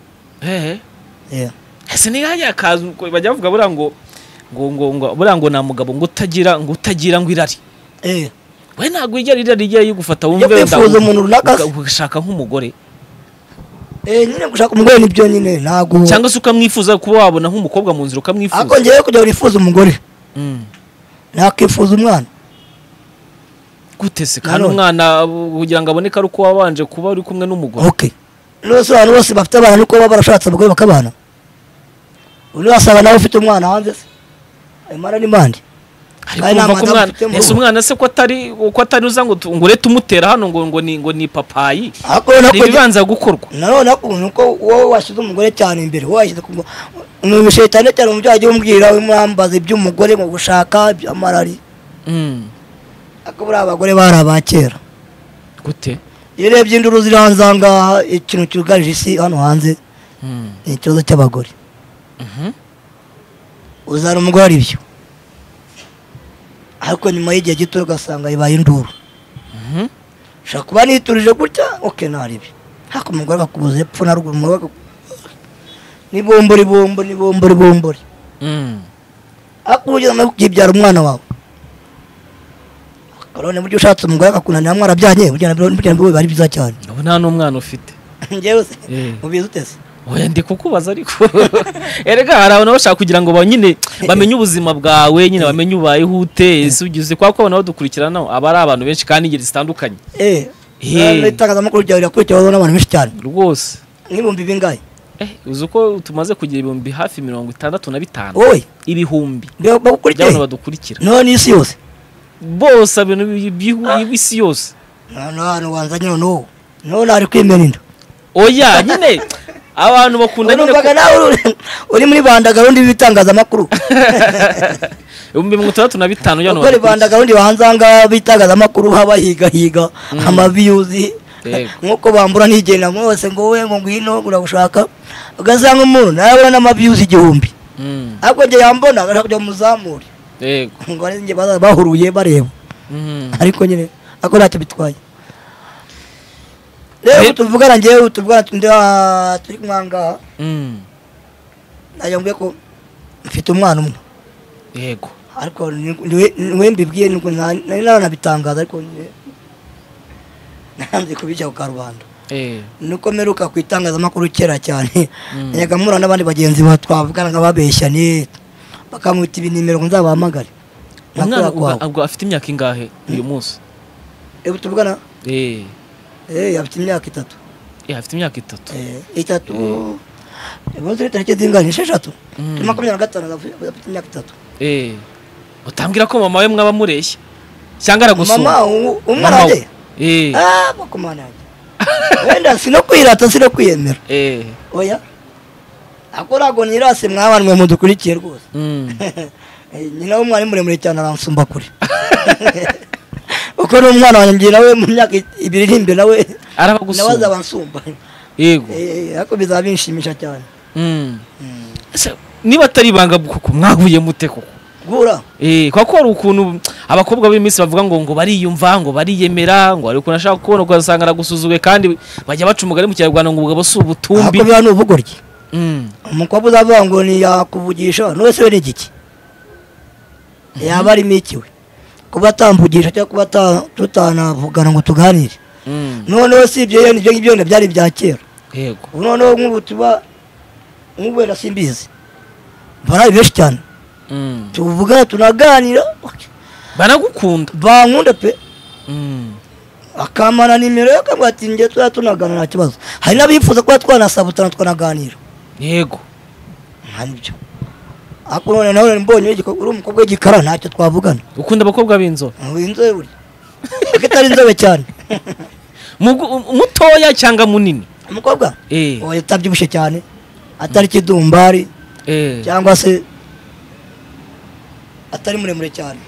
ese ni hanya kazu bajya bavuga bura ngo bura ngo na mugabo ngo utagira ngo irari we ntabwo ijya rijya yigufata wumve wifuza umuntu runaka ugashaka nk'umugore nyine gushaka umugore nibyo nyine ntabwo cyangwa se ukamwifuza kuba wabona nk'umukobwa mu nzira ukamwifuza ako ngiye kujya urifuza umugore nakifuza umwana gute se kandi umwana kugira ngo aboneke ari uko wabanje kuba uri kumwe n'umugore nose abantu bose bafite abana nuko baba barashatse abagore bakabana uri wasaba nawe ufite umwana hanze se imara n'imandi ese umwana se ko atari uza ngo urete umutera hano ngo ni papayi ibibanza gukorwa nanone nuko wowe washyize umugore cyane imbere wowe washyize ni shetani cyane mu byo wagiye umbwira wimwambaza iby'umugore mu gushaka by'amarari akabura abagore bari abakera gute iyo urebye induru ziri hanze ahangaha ikintu cyugarije isi hano hanze ni ikibazo cy'abagore uzana umugore ari byo ariko nyuma y'igihe gito ugasanga ibaye induru ushobora kuba niturije gutya ntarebe ariko umugore akakubuza epfo na ruguru ni bombori ariko ugeze no kubyara umwana wawe akarone buryo ushatse umugore akakunanira mwarabyanye burya nabyo bari byiza cyane ubu nta n'umwana ufite njyewe se ubizi utese oya ndi kukubaza ariko erega hari abantu bashaka kugira ngo nyine bamenye ubuzima bwawe nyine bamenye ubayeho ute ese ugize kwa ko abantu badukurikirana aba ari abantu benshi kandi ingeri zitandukanye itangazamakuru ryawe rirakurikirwa n'abantu benshi cyane rwose nk'ibihumbi bingahe uzi uko tumaze kugira ibihumbi hafi 65 oye ibihumbi bagukurikira badukurikira none isi yose bose ibintu by'isi yose hano wanzanye none ari kwimena inda oya nyine abantu bakunda nyine ko nawe uri muri banda garundi bitangazamakuru 65 y'ano bari banda garundi bahanzanga bitangazamakuru higa amaviyuzi nkuko bambura nigenda mwose ngo we ngo ngwino uragushaka ugasanga umuntu nawe n'amaviyuzi 1000 ariko nje yambona akajya muzamure yego ngo nje bahuruye bareba ariko nyine akora bitwaye rero tuvugana ngewe tuvugana turi mwanga najya ko mfite umwana umwe yego ariko niwe mbibwiye nuko nanabitangaza ariko nanze kubijya ku karubanda nuko meruka ku itangazamakuru kera cyane najyaga mpura n'abandi bagenzi batwavugana nk'ababeshyane bakamwita ibinimero nzabahamagare ubwo afite imyaka ingahe uyu munsi tuvugana afite imyaka 3 afite imyaka 3 ubuze tariki zingana 6 25 afite imyaka 3 utambwira ko mama we mwaba mureshya cyangwa aragusura mama umwana we bakomana wenda sino kwirata sino kwiyemera oya akorago nirase mwabanwe mudukurikiye rwose nyina w'umwana muremure cyane aransumba kure uko n'umwana wanjye nawe mu myaka 2 iri imbere nawe arabagusumba nabaza bansumba yego ariko bizabinshimisha cyane niba atari banga kuko mwahuye mute koko gura kwako ari ukuntu abakobwa b'iminsi bavuga ngo bariyumva ngo bariyemera ngo ari ukuntu ashaka kubona ugasanga aragusuzuwe kandi bajya baca umugari mu Kinyarwanda ngo ubugabo si ubutumbi ako bya n'ubugoryi umukobwa uzavuga ngo ni yakuvugisha none se ni igiki yaba ari mikiwe kuba tamvugisha cyangwa kuba tutanavugana ngo tuganire noneho si ibyo nibyo ngibyo byari bya kera yego noneho nk'ubu tuba nk'ubera simbizi barayi benshi cyane tuvuga tunaganira banagukunda bankunda pe akamana nimero yakambwa ati ngiye tunagana nta kibazo hari nabifuza kuba twanasabutana twanaganira yego ntabyo akurone nawe mbonye uri umukobwa w'igikara ntacyo twavugana ukunda abakobwa b'inzobe inzobe buri akitari inzobe cyane mutoya cyangwa munini umukobwa oya tabyibushye cyane atari kidumbari cyangwa se atari muremure cyane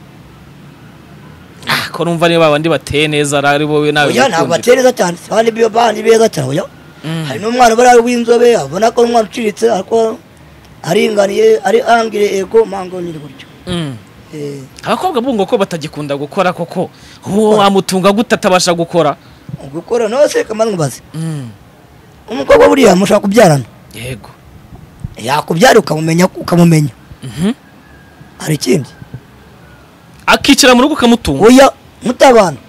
ko numva niba abandi bateye neza ari wowe nawe oya ntabwo bateye neza cyane abandi beza cyane oya hari n'umwana bari w'inzobe abona ko umwana uciritse ariko aringaniye ari angire ego mango nyiri buryo abakobwa bungo ko batagikunda gukora koko uwo amutunga gutabasha gukora no se kamangu bazi umukobwa buriya mushaka kubyarana yego yakubyara ukamumenya hari ikindi akicara mu rugo ukamutunga oya mutabana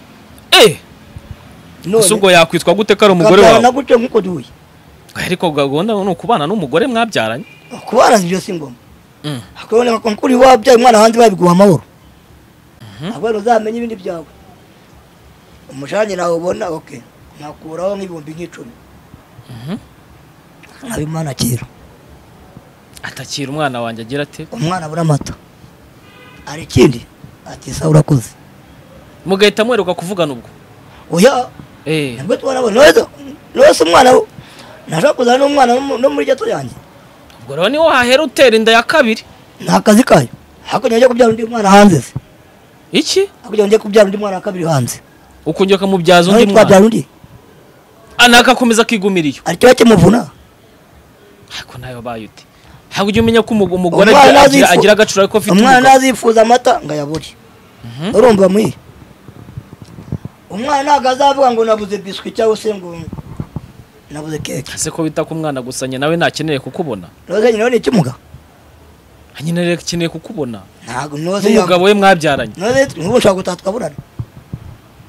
none ubwo yakwitwa gute ko ari umugore wawe na gute nkuko duhuye ariko gahunda ni ukubana n'umugore mwabyaranye kubana ibyo si ngombwa akabona ko kuri wabyaye umwana hanze babiguha amahoro abana uzamenye ibindi byawe umushanye nawe ubona nakuraho nk'ibihumbi 10 abimana kiro atakira umwana wanjye agira ate umwana abura amata ari ikindi ati sa urakoze mugahita mweruka kuvugana ubwo oya nabwo twanabona nose umwana nashaka kuzana n'umwana no muri gato yanjye ubwo rero niho hahera utera inda ya kabiri nta kazi kayo hako njye kubyara undi mwana hanze se iki hako njye kubyara undi mwana wa kabiri hanze ukongera kumubyaza undi mwana undi anakakomeza kigumiriyo aricyo cyamuvuna hako nayo bayute hako ujye umenya ko umugore agira agacura ariko afite umwana nazifuza amata ngayaburi urumva mwi umwana nagazavuga ngo nabuze biscuit cyangwa se ngo nabuze keke ase ko bita ku mwana gusanye nawe nakeneye kukubona roze nyine ni ikimuga nyine rero keneye kukubona ntago noze umugabo we mwabyaranye noze nk'ubu nshaka gutatwaburana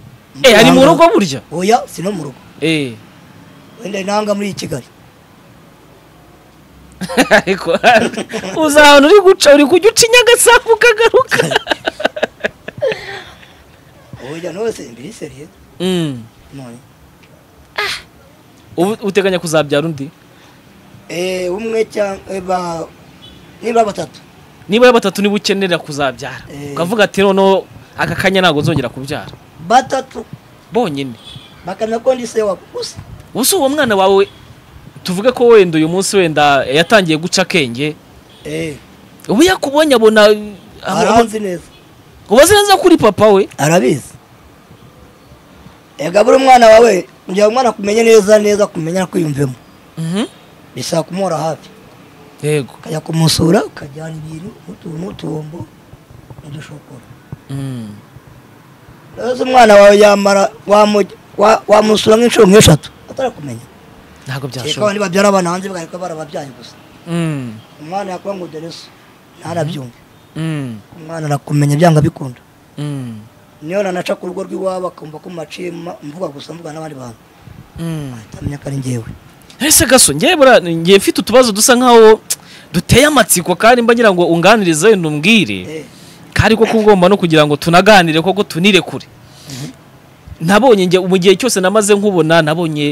ari mu rugo burya oya sino mu rugo wenda nanga muri Kigali ariko uzabona uri guca uri kujya uca inyagasambu ukagaruka. oya nose mbiri seriye none uteganya kuzabyara undi? umwe cyangwa niba batatu. Niba batatu niba ukenera kuzabyara ukavuga ati noneho aka kanya ntago nzongera kubyara. Batatu bonyine bakana ko ndi se wa gusa. Ubu uwo mwana wawe tuvuge ko wenda uyu munsi wenda yatangiye guca akenge. Ubu yakubonye abona aranzi neza. Ubaze neza kuri papa we arabizi. Ega buri mwana wawe ngiye umwana kumenye neza kumenya kwiyumvemo. Bisa kumora hafi. Yego. Kajya kumusura ukajyana ibintu utumbo n'udushokora. Rero umwana wawe yamara wamusura nk'inshuro nk'eshatu atarakumenya. Ntago byashoboka. Cyekwa niba byara abana hanze bagarika barababyaye gusa. Umwana yakwa ngo dereso ntarabyumva. Umwana arakumenya byanga bikunda. Niyo nanaca ku rugo rw'iwabo akumva ko maciye mvuga gusa mvuga n'abandi bantu. Atamenya ko ari njyewe. Ese gaso ngiye mfite utubazo dusa nkaho duteye amatsiko kandi mba ngira ngo unganirize wenda umbwire. Kari ko kugomba no kugira ngo tunaganire koko tunire kure. Nabonye nge mu gihe cyose namaze nkubona nabonye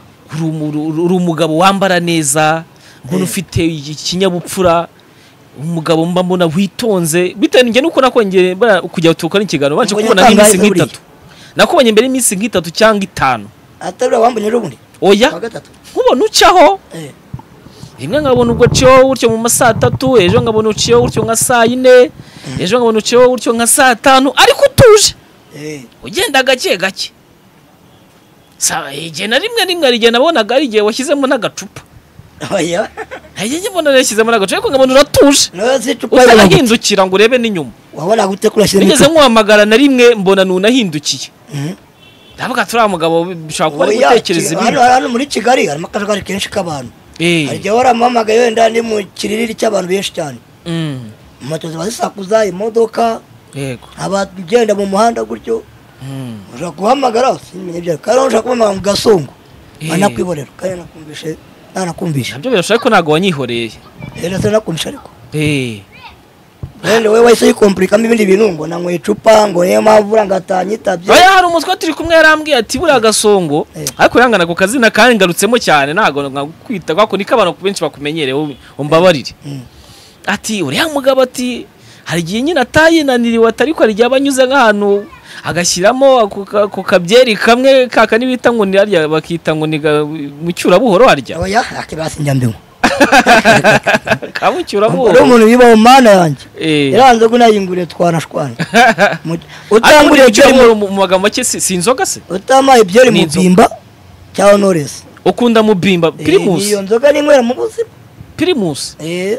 uri umugabo wambara neza, mbona ufite ikinyabupfura, umugabo mba mbona witonze. Bitewe nge nuko nakongeye kujya tukora ikiganiro baje kubona iminsi nk'itatu. Nakubonye mbere iminsi nk'itatu cyangwa 5. Atabura wambonye rubundi. Oya. Nkubona ucaho. Rimwe nkabona ubwo cyo uryo mu masaa 3, ejo nkabona uciyo uryo nka saa 4, ejo nkabona uciyo uryo nka saa 5 ariko utuje. Ugenda gake gake. Igihe na rimwe ari igihe nabonaga ari igihe washyizemo n'agacupa. Oya. Igihe mbona yashyizemo n'agacupa ariko nkabona uratuje. Utarahindukira Utarahindukira ngo urebe n'inyuma. Wabona gute kurashyira Nigeze nkuhamagara na rimwe mbona nunahindukiye. Ndavuga turi umugabo bishaka kuba gutekereza ibintu. Hano muri Kigali harimo akajagari kenshi k'abantu. Hari igihe waramuhamagaye wenda ni mu kiriri cy'abantu benshi cyane. Moto ziba zisakuza, imodoka. Yego. Abagenda mu muhanda gutyo. Ushaka guhamagara simenye byo. Kandi ushaka kuhamagara mu gasongo. Anakwiborera kandi nakumvishe nanakumvisha. Nabyo birashaka ko nago wanyihoreye. Rero nakumvisha ariko. Wende wewe wahise yikomplikamo ibindi bintu ngo nanywe icupa ngo niyo mpamvu urangatanyitabye. Oya hari umuswa turi kumwe yarambwiye ati buriya gasongo ariko yangana ku kazina kandi ngarutsemo cyane ntago nkakwita kwako niko abantu benshi bakumenyereye umbabarire. Ati uriya mugabo ati hari igihe nyine atayinaniriwe atari ko ari igihe abanyuze nk'ahantu agashyiramo ku kabyeri kamwe kaka nibita ngo ni arya bakita ngo ni mu cyura buhoro arya. Oya akibasi njyambemo. Kamucyura buhoro. Uri umuntu wiba mu mana yanjye. Iranze ko nayinguriye twanashwana. Utanguriye cyo mu magambo make si inzoga se. Utamaye byeri mu bimba cyangwa Knowless. Ukunda mu bimba Primus. Iyo nzoga ni mwera mu buzima. Primus.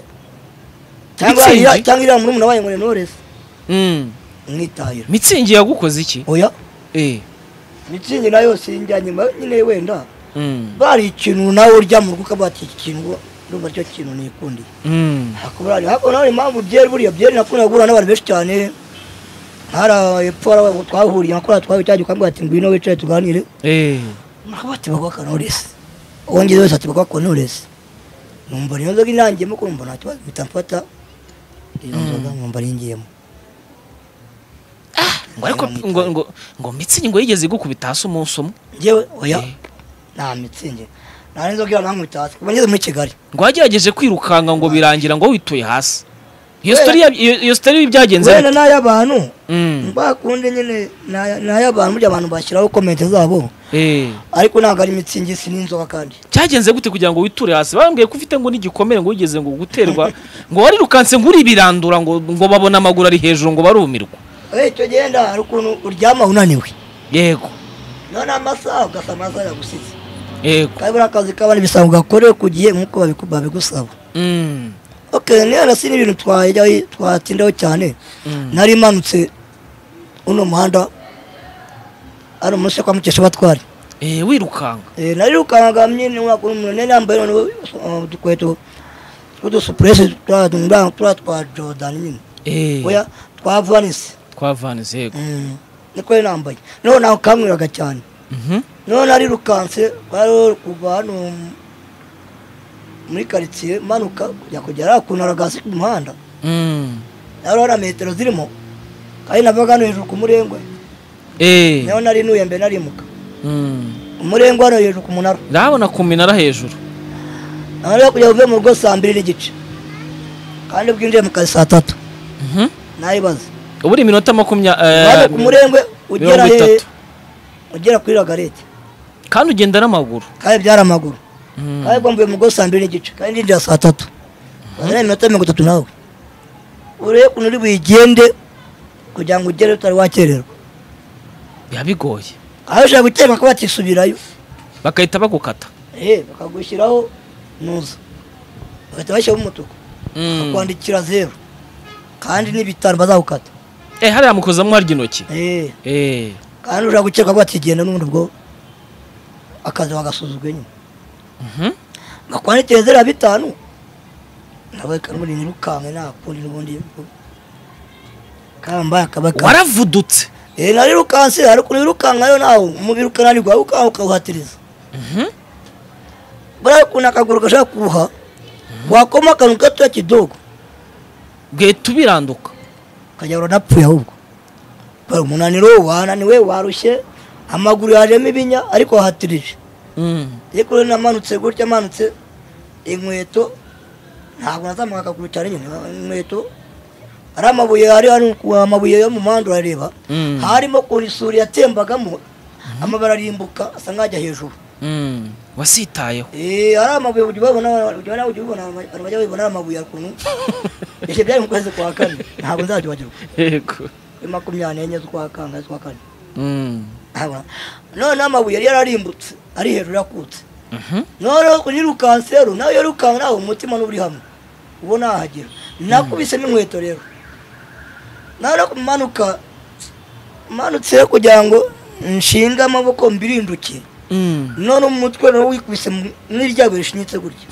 Cyangwa ira muri umuntu wabaye ngo Knowless. Mwitahira. Mitsingi yagukoze iki? Oya. Mitsingi nayo sinjya nyuma nyine wenda. Bari ikintu nawe urya mu rugo kabati ikintu ndumva cyo kintu nikundi. Hakubari hako nawe impamvu byeri buriya byeri nakunda gura n'abantu benshi cyane. Hara epfora twahuriye nakora twabicyaje kwambwa ati ngwino wicaye tuganire. Makabati bagwa Knowless. Wongeye wese ati bagwa Knowless. Numva niyo nzoga inangiyemo kumva ntacyo bitamfata. Iyo nzoga numva ringiyemo. Ngo Mitsingi ngo yigeze gukubita hasi umunsi umwe. Ngewe oya. Nta Mitsingi. Nari nzogira nankubita hasi. Kuba ngeze muri Kigali. Ngo wagerageje kwirukanga ngo birangira ngo wituye hasi. Iyo story byagenze. Wena n'ayabantu. Bakunde nyine n'ayabantu burya abantu bashyiraho comment zabo. Ariko ntago ari Mitsingi sininzoga kandi. Cyagenze gute kugira ngo witure hasi? Bambwiye ko ufite ngo n'igikomere ngo wigeze ngo guterwa ngo wari rukanse nguri birandura ngo babona amaguru ari hejuru ngo barumirwa. Cyo genda hari ukuntu uryama unaniwe. Yego. None amasaha ugasamaza yagusize. Yego. Kabura akazi kabana bisaba ugakore ku gihe nkuko babigusaba. Okay, niyo nasi n'ibintu twatindaho cyane. Nari manutse uno muhanda ari umunsi kwa mukesha batwari. Wirukanga. Nari rukanga myine wakuru umuntu nambaye none dukweto kudo suppress twa Jordan nyine. Oya twavanise yego. Niko nambaye. None naho kamwiraga cyane. None ari rukanse baro kuva hano muri quartier manuka kujya kugera ku naragasi ku muhanda nari metero zirimo kandi navaga hano hejuru ku murengwe naho nari nuyembe narimuka umurengwe hano hejuru ku munara ndabona ku minara hejuru nari kujya uve mu rugo 2:30 kandi bwinjiye mu kazi 3:00 nayibaza uburi iminota 20 ku murengwe ugera kuri Lagarete kandi ugenda n'amaguru kandi byara amaguru kandi bambuye mu rugo 2:30 kandi ndinjira 3:00 bazana iminota 30 nawe ureye kuntu uri buyigende kugira ngo ugere utari wakererwa yabigoye aho ushaka guteka ko batisubirayo bakahita bagukata bakagushyiraho nuza bagahita bashyiraho umutuku bakwandikira 0 kandi n'ibitaro bazawukata hariya mukozamo harya intoki kandi ushaka gukeka ko batigenda n'ubundi bwo akazi bagasuzugwe nyine bakwandikira 0:5 nawe kamuri nirukanke nakundi n'ubundi kamba akabaka waravudutse nari rukanse ariko nirukankayo nawo umubiri ukananirwa ukawuhatiriza bara kuna kaguru gashaka kuha wakoma akantu gato kidogo bwete ubiranduka kajya uranapfuye ahubwo bara umunaniro wananiwe warushye amaguru yajemo ibinya ariko wahatirije ariko namanutse gutya manutse inkweto ntabwo nazamuka akaguru cyane nyine inkweto ari amabuye hari amabuye yo mu muhanda urareba harimo kurisuri yatembagamo amabara arimbuka asa nkajya hejuru wasitayeho ari amabuye ujya ubibona amabuye akuntu yashye byari mu kwezi kwa kane ntabwo nzajya yego 24 z'ukwa kane none amabuye yari yararimbutse ari hejuru yakutse none kunirukansero nawe yarukanka nawe umutima n'uri hamwe ubona ahagera nakubise n'inkweto rero nara kumanuka manutse kugira ngo nshinga amaboko mbirinduke none umutwe no wikubise n'iryago rishinyitse gutya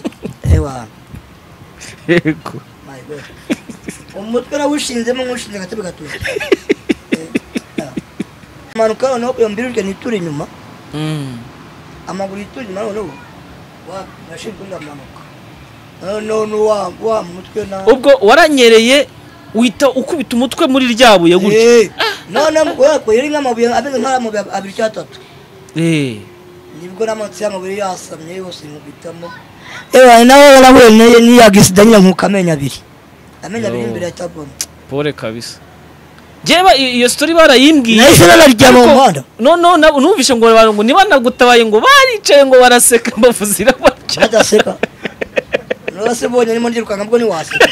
yego umutwe no ushinzemo nk'ushinze gatebe gatuye manuka no kuyombiruke niture inyuma amaguru yiture inyuma none nashinzwe ndamanuka none wa mutwe na ubwo waranyereye wita ukubita umutwe muri ryabuye gutya none ngo yari nk'amabuye ameze nk'amabuye 2-3 nibwo namanutse amabuye yasamye yose mubitamo nawe nahuye niyagisida nyine nkukamenya 2 amenya 2 imbere ya tabone pole kabisa jeba iyo story barayimbwiye nahise nararyama mu muhanda no numvishe ngo niba nagutabaye ngo baricaye ngo baraseka mbavuzira baca badaseka nose bonye nimo ndirukanga mbwo ni waseka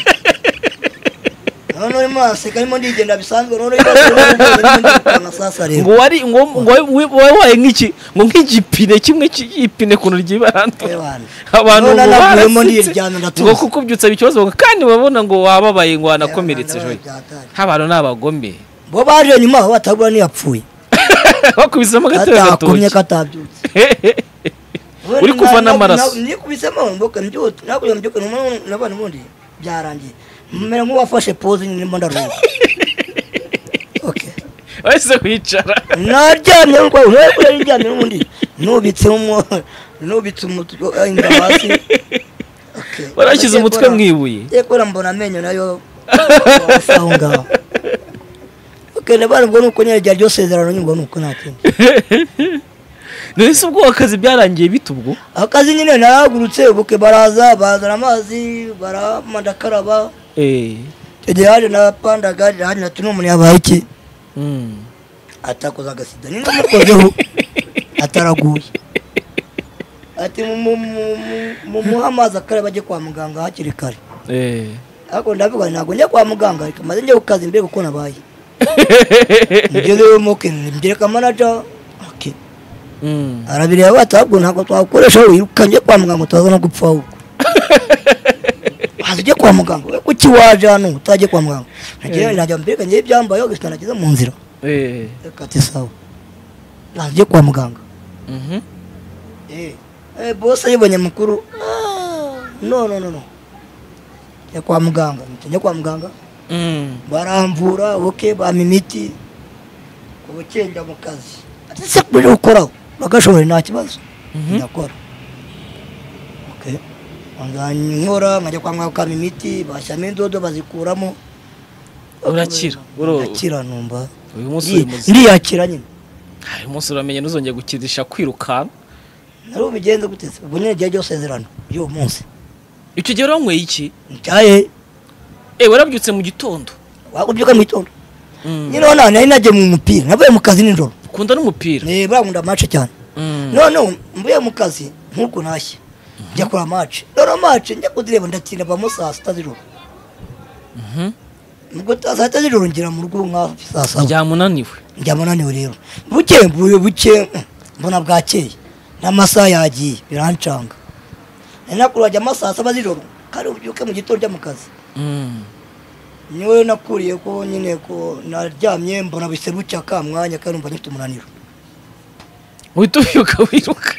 none maseka nimo ndigenda bisanzwe none ibyo sasa rero ngo wari ngo waye nk'iki ngo nk'igipine kimwe cy'ipine kuno ryibarante abantu nabuyemo ndiryana ndatuza ngo kukubyutsa bikibazo kandi babona ngo wababaye ngo wanakomeretse ejo habano nabagombe bo baje nyuma batabura ni yapfuye bakubisemo gatatu atakumye katabyutse uri kuva n'amaraso ni kubisemo mboka mbyutse nakuye mbyuka n'abana bundi byarangiye mera nk'uwafashe pause nyine ndaruhuka okay wese kwicara naryamye ngo wewe ndyamye n'undi nubitse umutwe inda hasi okay barashyize umutwe mwibuye yekora mbona amenyo nayo wasanga okay nabana ngo nuko nyarya ryo sezerano nyingo nuko nakindi nese ubwo akazi byarangiye bitubwo akazi nyine naragurutse ubuke bazana amazi baramandakaraba yaje na panda gari hari natuno umuntu yabaye iki atakoza agasida ni namukozeho ataraguye ati mu muhamaza akare baje kwa muganga hakiri kare ariko ndavuga ntago njya kwa muganga ariko maze njye ukazi mbere uko nabaye ngeze mu kintu mbireka manager okay arabiri yabatabwo ntago twakoresha wirukanye kwa muganga twaza no gupfa uko azije kwa muganga kuki waje hano utaje kwa muganga nagiye najya mbireka ngiye byambaye gusa nagize mu nzira kati sawa naje kwa muganga boss yibonye mukuru no ya kwa muganga njye kwa muganga baramvura oke bamimiti ubukenda mu kazi ati se kuri ukora bagashobora nta kibazo ndakora okay nkora nkajya kwa muganga imiti bashyamo indodo bazikuramo urakira urakira numva uyu munsi ndiyakira nyine uyu munsi uramenye ntuzongeye gukirisha kwirukanka nari ubigenze guteze ubwo nyine gihe cyose sezerano y'uwo munsi icyo gihe wanyweye iki cyaye warabyutse mu gitondo wakubyuka mu gitondo nyine wana nari nagiye mu mupira navuye mu kazi nijoro ukunda n'umupira bankunda match cyane none mvuye mu kazi nk'uko ntashye njya kora match none match njya kudireba ndatinda bamo saa sita z'ijoro ubwo saa sita z'ijoro ngira mu rugo nka saa saba byamunaniwe rero buke mbona bwakeye n'amasaha yagiye birancanga nakuru wajya amasaha saba z'ijoro kare ubyuke mu gitondo mu kazi niwe nakuriye ko nyine ko naryamye mbona biseruka ka mwanya kandi numva nyifite umunaniro uhita wiruka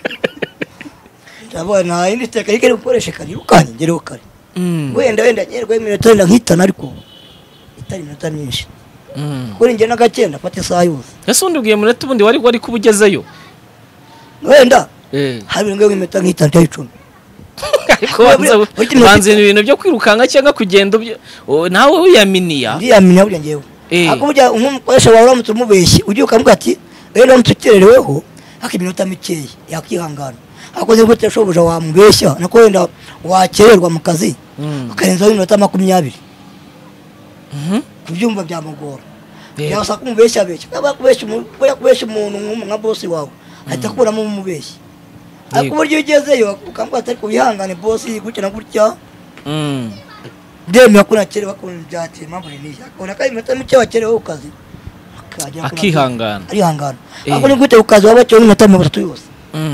ndabona indi teka rike gukoresha kare ukanye ngereho kare wenda nyerwe iminota wenda nkitana ariko itari iminota myinshi kuri nge n'agakenda fata isaha yose ese undi ubwiye munota ubundi wari kubugezeyo wenda hari ngo iminota nkitana cyangwa 10 ariko banze ibintu byo kwirukanka cyangwa kugenda nawe wiyaminiya ndiyaminiya burya ngewe ako burya umukoresha wawe uramutse umubeshyi ugiye ukamuga ati rero mutukerereweho akiminota mikeya yakihangana akoze gute shobuja wamubeshya nako wenda wakererwa mu kazi ukarenzaho iminota 20 kubyumva byamugora yasa kumubeshya kubeshya umuntu nka boss wawe ahita akuramo umubeshyi ariko buryo ugezeyo ukamubwira ati kubihangane boss gutya na gutya ndemera ko nakere bakunda byatse mpamvu ni akona kandi iminota mike wakerewe ukazi akihangana ako ni gute ukazi wabacyo iminota 30 yose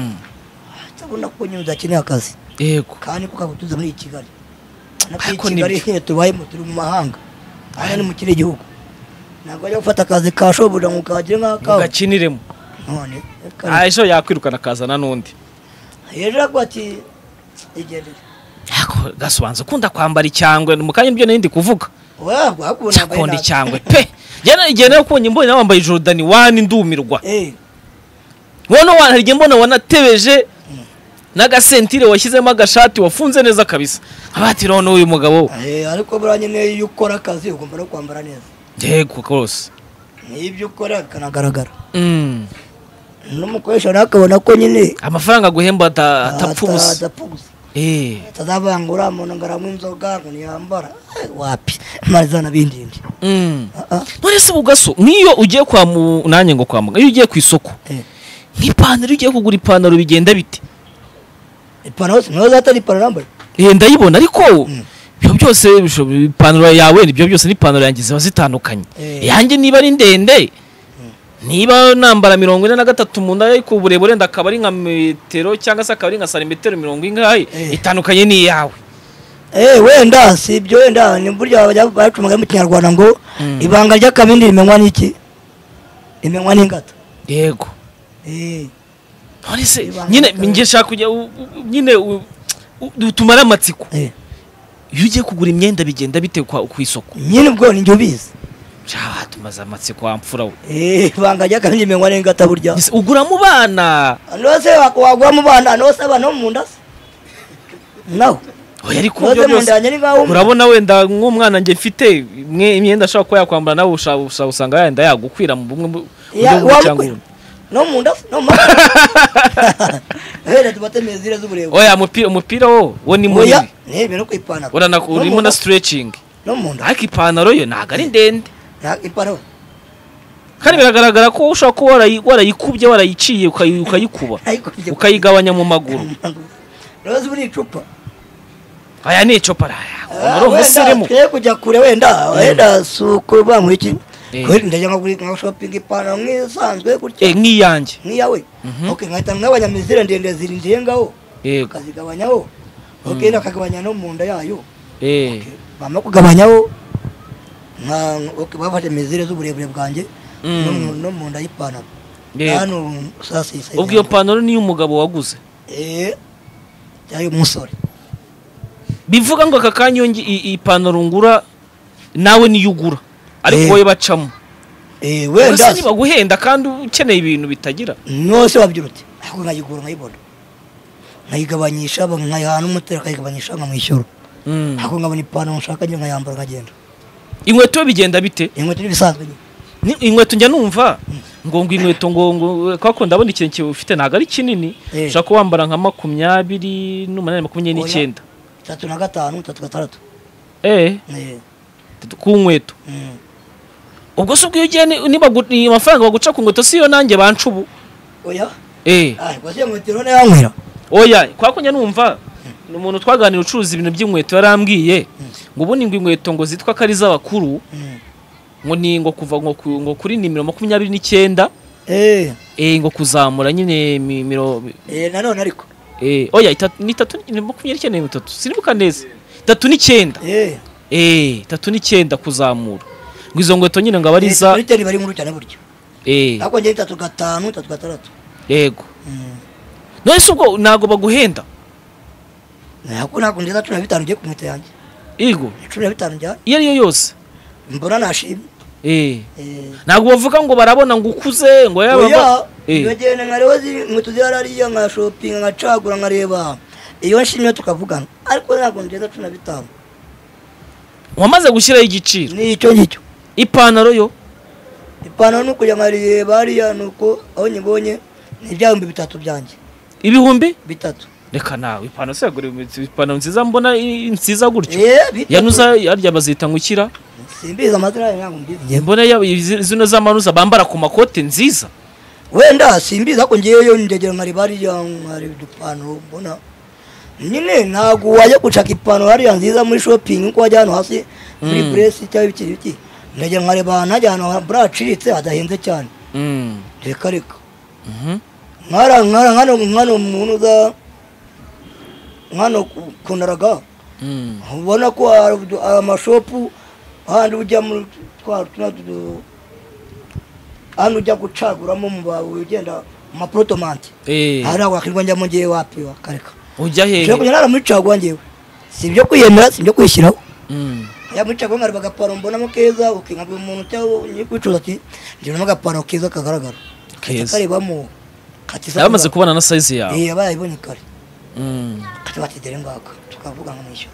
tabona ko nyuza akeneye akazi yego kandi kukagutuza muri Kigali nako Kigali nyine tubayemo turi mu mahanga aha ni mu kire gihugu ntabwo ajya gufata akazi ka shobuja ngo kagire nk'akawe gakiniremo none ejo yakwirukana kazana n'undi hejuru ati igendere gasobanza ukunda kwambara icyangwe mu kanya ibyo nindi kuvuga wakunda icyangwe pe igihe nayo kubonye mbonye wambaye Jordan 1 ndumirwa wono wanarye mbona wanatebeje n'agasentire washyizemo agashati wafunze neza kabisa abati rono uyu mugabo ariko buranye ne yukora akazi ugomba no kwambara neza yego kose nibyo ukora kanagaragara n'umukoresha nakabona ko nyine amafaranga guhemba atapfubusa tazabangura umuntu ngaramwe inzoga ngo niyambara wapi marizana bindindi none se bugaso niyo ugiye kwa nanjye ngo kwa muga iyo ugiye ku isoko nk'ipantaro ugiye kugura ipantaro bigenda bite ipantaro no zatari ipantaro nambaye ndayibona ariko ibyo byose ipantaro yawe ibyo byose n'ipantaro yanjye ziba zitandukanye yanjye niba ari ndende niba nambara 43 mu nda ariko uburebure ndakaba ari nka metero cyangwa se akaba ari nka santimetero 40 itandukanye ni yawe wenda si ibyo wenda ni burya bacumaga mu Kinyarwanda ngo ibanga ry'akabindi rimenywa n'iki rimenywa n'ingata yego none se nyine ngeshaka kujya nyine utumara amatsiko iyo ugiye kugura imyenda bigenda bite ku isoko nyine ubwo ni njye ubizi tumaze amatsiko wamfura we ibanga ry'akabindi rimenywa n'ingata burya ugura mu bana nose wagura mu bana nose abana mu nda naho oya ariko byo byose urabona wenda nk'umwana nge mfite imyenda ashaka ko yakwambara nawe usanga yenda yagukwira mu bumwe cyangwa no mu nda no ma tubate mezire z'ubureba oya umupira wo ni muri nebe no kwipana urimo na stretching no mu nda ariko ipantaro yo ntago ari ndende ipantaro kandi biragaragara ko ushaka ko warayikubye warayiciye ukayikuba ukayigabanya mu maguru roze buri icupa aya ni icupa muri umusirimu kujya kure wenda suko bamwiki ndajya nka shopping ipantaro nk'isanzwe gutya nk'iyanjye nk'iyawe nkahita nk'abanyamizire ndende zirindiye ngaho ukazigabanyaho nakagabanya no mu nda yayo bamara kugabanyaho bafashe mizire z'uburebure bwanjye no mu nda y'ipantaro hano sasa ubwo iyo pantaro niyo umugabo waguze cyari umusore bivuga ngo aka kanya ipantaro ngura nawe niyo ugura ariko wowe bacamo wenda niba guhenda kandi ukeneye ibintu bitagira nose wabyirute ako nkayigura nkayibona nkayigabanyisha nkayihana umutera akayigabanyisha nkamwishyura ako nkabona ipantaro nshaka njye nkayambara nkagenda. Inkweto bigenda bite? Inkweto n'ibisanzwe ni inkweto njya numva ngo inkweto ngo kako ndabona ikintu ufite ntago ari kinini ushaka wambara nka 28 29 35 36 ku nkweto. Ubwo se ubwo ugiye niba amafaranga baguca ku nkweto siyo nanjye bancubu. Oya wasiye nkweto none yankwira. Oya kwako njya numva umuntu twaganira ucuruza ibintu by'inkweto yarambwiye ngo ubundi ngo inkweto ngo zitwa kari z'abakuru ngo ni ngo kuva ngo kuri nimero 29 ngo kuzamura nyine nanone ariko oya 29 sinibuka neza 39 39 kuzamura ngo izo nkweto nyine ngo abariza bari mu cyane buryo ako ngiye 35 36 yego none se ubwo nago baguhenda nako nako ndeza 15 ugiye ku nkweto yanjye igo 15 njya iyo ariyo yose mbona nashimye ntabwo bavuga ngo barabona ngo ukuze ngo yaba bagenda nkareho inkweto zirariya nka shopping nkacagura nkareba iyo nshimye tukavugana ariko ntabwo ndeza 15 wamaze gushyiraho igiciro ni icyo ngicyo. Ipantaro yo ipantaro nuko yankareba ariya nuko aho nyibonye ni ibyahumbi 3 byanjye ibihumbi 3 reka nawe ipantaro se yagura ipantaro nziza mbona nziza gutyo yanuza yarya bazita ngukira simbiza amazina yangu mbizi mbona zino z'amanuza bambara ku makote nziza wenda simbiza ko ngiyeyo ndegera nkareba ariya nkari dupantaro mbona nyine ntago waje gucaka ipantaro ariya nziza muri shopping ko wajya hano hasi muri press cyangwa ibiki ndegera nkareba najya hano braciritse adahenze cyane reka nkano umuntu za nkano kunaraga ubona ko amashopu handi ujya mu hano ujya gucaguramo mu bawe ugenda mu maprotomante hari aho wakirwa njya mu gihe wapi wakareka ujya hehe cyo kunyara muri cagwa ngewe sibyo kwiyemera sibyo kwishyiraho ya muri cagwa ngareba gaparo mbona mu keza ukinga umuntu cyawo nyikwicuza ati ndino magaparo keza kagaragara karebamo yamaze kubona na size yawe yabaye ibonye kare kati batidere ngaka tukavuga ngo mwishyura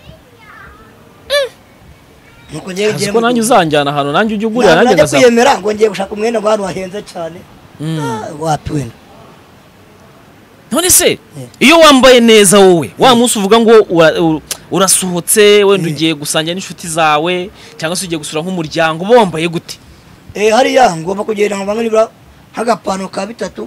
nuko ngiye ko nanjye uzanjyana hano nanjye ujye ugurira nanjye ngaza kwiyemera ngo ngiye gushaka umwenda abantu wahenze cyane wapi wenda none se iyo wambaye neza wowe wa munsi uvuga ngo urasohotse wenda ugiye gusangira n'inshuti zawe cyangwa se ugiye gusura nk'umuryango bo wambaye gute hariya ngomba kugenda nkabanga nibura nk'agapano ka 3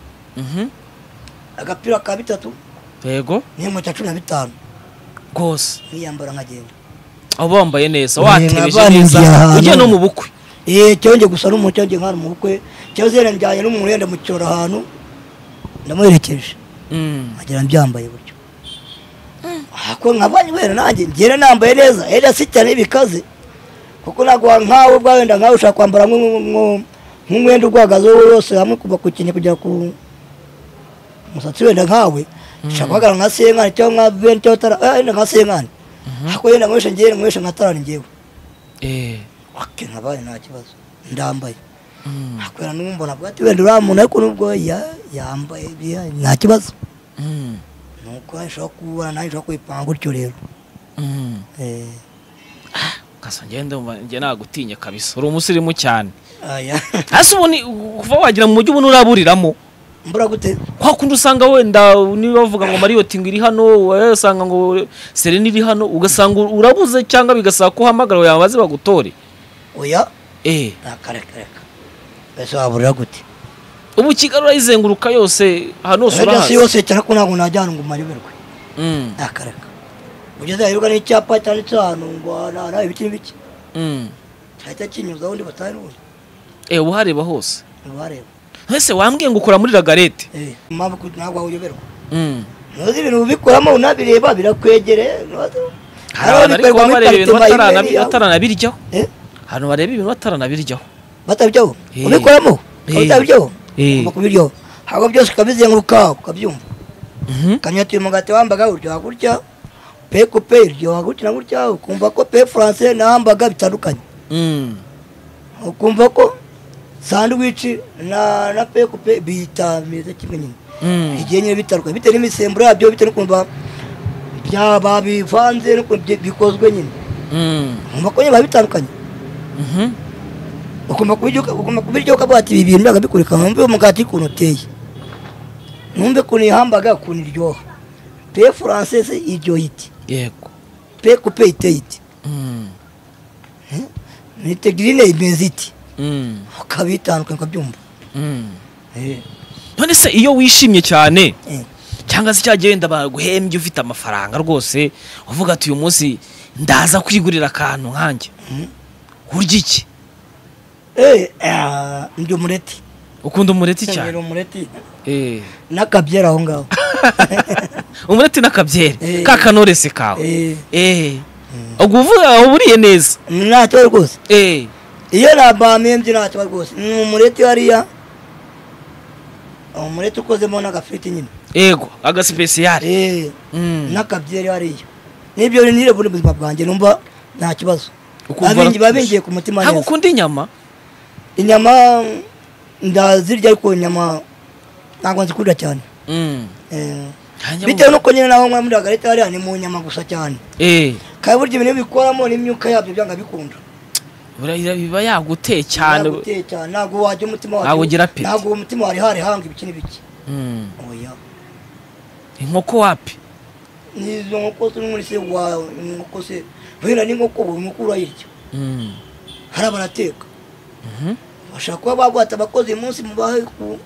agapira ka 3 yego n'inkweto 15 rwose niyambara nkagenda abo wambaye neza watebeje neza ugiye no mu bukwe cyonge gusa n'umucyo nge nkari mu bukwe cyoze njyanye n'umuntu yenda mu cyoro ahantu ndamuherekeje agira mbyambaye buryo ako nkabanye wera nanjye ngere nambaye neza si cyane ibikaze kuko nagwa nkawe bwawenda nkawe ushaka kwambara nk'umwenda urwagazo wose hamwe kuva ku kinye kujya ku musatsi wenda nkawe ushaka kuhagarara nka senkani cyangwa nka 20 cyangwa nka senkani ako yenda mweshe nkatarana ngewe wake nkabaye nta kibazo ndambaye akwera n'umbona bwati wenda uramuntu ariko nubwo yambaye nta kibazo nuko ashaka kubona naje ashaka kwipanga gutyo rero kasa ngende nagutinya kabisa uri umusirimu cyane hasi ubuni kuva wagira mu mujyi ubuni uraburiramo mbura gute kwa kundi usanga wenda niba bavuga ngo Marriott ngiri hano wasanga ngo Serena iri hano ugasanga urabuze cyangwa bigasaba ko hamagara yabaze bagutore oya akareka bese waburira gute ubu Kigali urayizenguruka yose hano urahazi yose cyane ko ntabwo najyana ngo mayoberwe akareka ugeze ayiruka n'icyapa cyane cyane ngo ara ibiki n'ibiki cyahita kinyuza undi batari undi uhareba hose uhareba ese wambwiye ngo ukora muri Lagarette mpamvu ntabwo ahuyoberwa nozi ibintu ubikoramo unabireba birakwegere ariko bareba ibintu bataranabiryaho hano bareba ibintu bataranabiryaho batabyaho ubikoramo batabyaho bakubiryaho hago byose kabizenguruka ukabyumva kanyatuye mugate wambaga uryo gutya pe coupe iryo gutya gutya ukumva ko pe français nambaga bitandukanye ukumva ko sandwich na pe coupe bita meze kimwe nyine igihe nyine bitaruka bitewe n'imisemburo yabyo bitewe n'ukuntu byaba bivanze n'ukuntu bikozwe nyine umva ko nyine biba bitandukanye ugomba kubirya ukavuga ati ibi bintu ntabwo bikurika numve umugati ukuntu uteye numve ukuntu ihambaga ukuntu iryoha pe furansese iryoha iti yego pe kupe iteye iti nitegirine imeze iti ukabitandukanye ukabyumva none se iyo wishimye cyane cyangwa se cyagiye wenda baguhembye ufite amafaranga rwose uvuga ati uyu munsi ndaza kwigurira akantu nkanjye urya iki ndi umureti ukunda umureti cyane umureti n'akabyera aho ngaho umureti n'akabyera ka kanorese kawe ubwo uvuga uburiye neza nta kibazo rwose iyo nabamembye nta kibazo rwose ni umureti hariya umureti ukozemo n'agafiriti nyine yego agasipesiyare n'akabyera hariya n'ibyo nire buri buzima bwanjye numva nta kibazo babingiye ku mutima neza ntabwo ukunda inyama ndazirya ariko inyama ntabwo nzikunda cyane bitewe n'uko nyine naho muri Hagareta hariya ni mu nyama gusa cyane kandi burya ibintu bikoramo n'imyuka yabyo byanga bikunda biba yaguteye cyane ntabwo wajya umutima wawe ntabwo ugira apeti ntabwo umutima wari hanga ibiki n'ibiki inkoko wapi nizo nkoko turi muri se wa inkoko se wenda n'inkoko urayirya hari abarateka bashaka kuba bagwata abakozi uyu munsi mubahe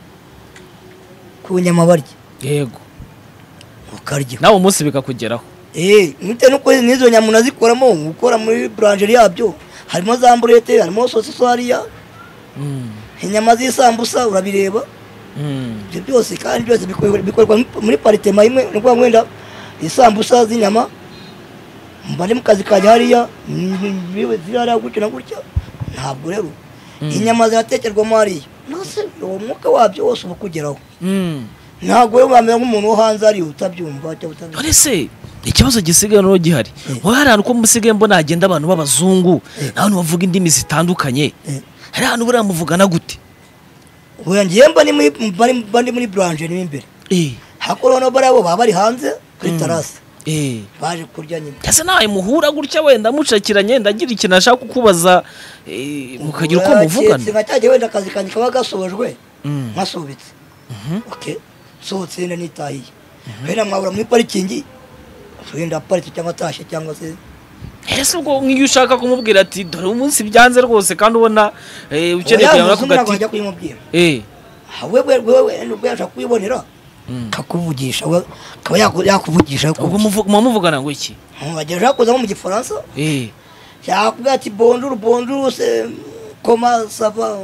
ku nyama barya yego ukarya nawe umunsi bikakugeraho bitewe n'uko n'izo nyama unazikoramo gukora muri buranjeri yabyo harimo za mburete harimo sosiso hariya inyama z'isambusa urabireba ibyo byose kandi byose bikorwa muri paritema imwe ni ukuvuga wenda isambusa z'inyama mba ndi mu kazi kanjye hariya ziri hariya gutya na gutya ntabwo rero inyama ziratekerwamo hariya uwo mwuka wabyo wose uba ukugeraho ntabwo rero wamenya nk'umuntu wo hanze hariya utabyumva none se ikibazo gisigaye n'uwo gihari wowe hari ahantu ko musigaye mbona hagenda abantu b'abazungu n'abantu bavuga indimi zitandukanye hari ahantu buriya muvugana gute ngiye mba ndi muri buranjeri mo imbere hakuno no bariya bo baba bari hanze kuri terase baje kurya nyine ese nawe muhura gutya wenda mucakiranye ndagira ikintu ashaka kukubaza mukagira uko muvugana nka cyagiye wenda akazi kanjye kaba gasojwe nkasubitse nsohotse wenda nitahiye wenda mwabura muri parikingi wenda aparitse cyangwa atashye cyangwa se ese ubwo nk'iyo ushaka kumubwira ati dore umunsi byanze rwose kandi ubona ukeneye kuyabona ku gati wajya kuyimubwira wewe nubwo yashaka kuyibonera kakuvugisha akaba yakuvugisha ubwo muvugana ngo iki wagera kuza mu gifaransa yakubwira ati bonjour c'est comment ça va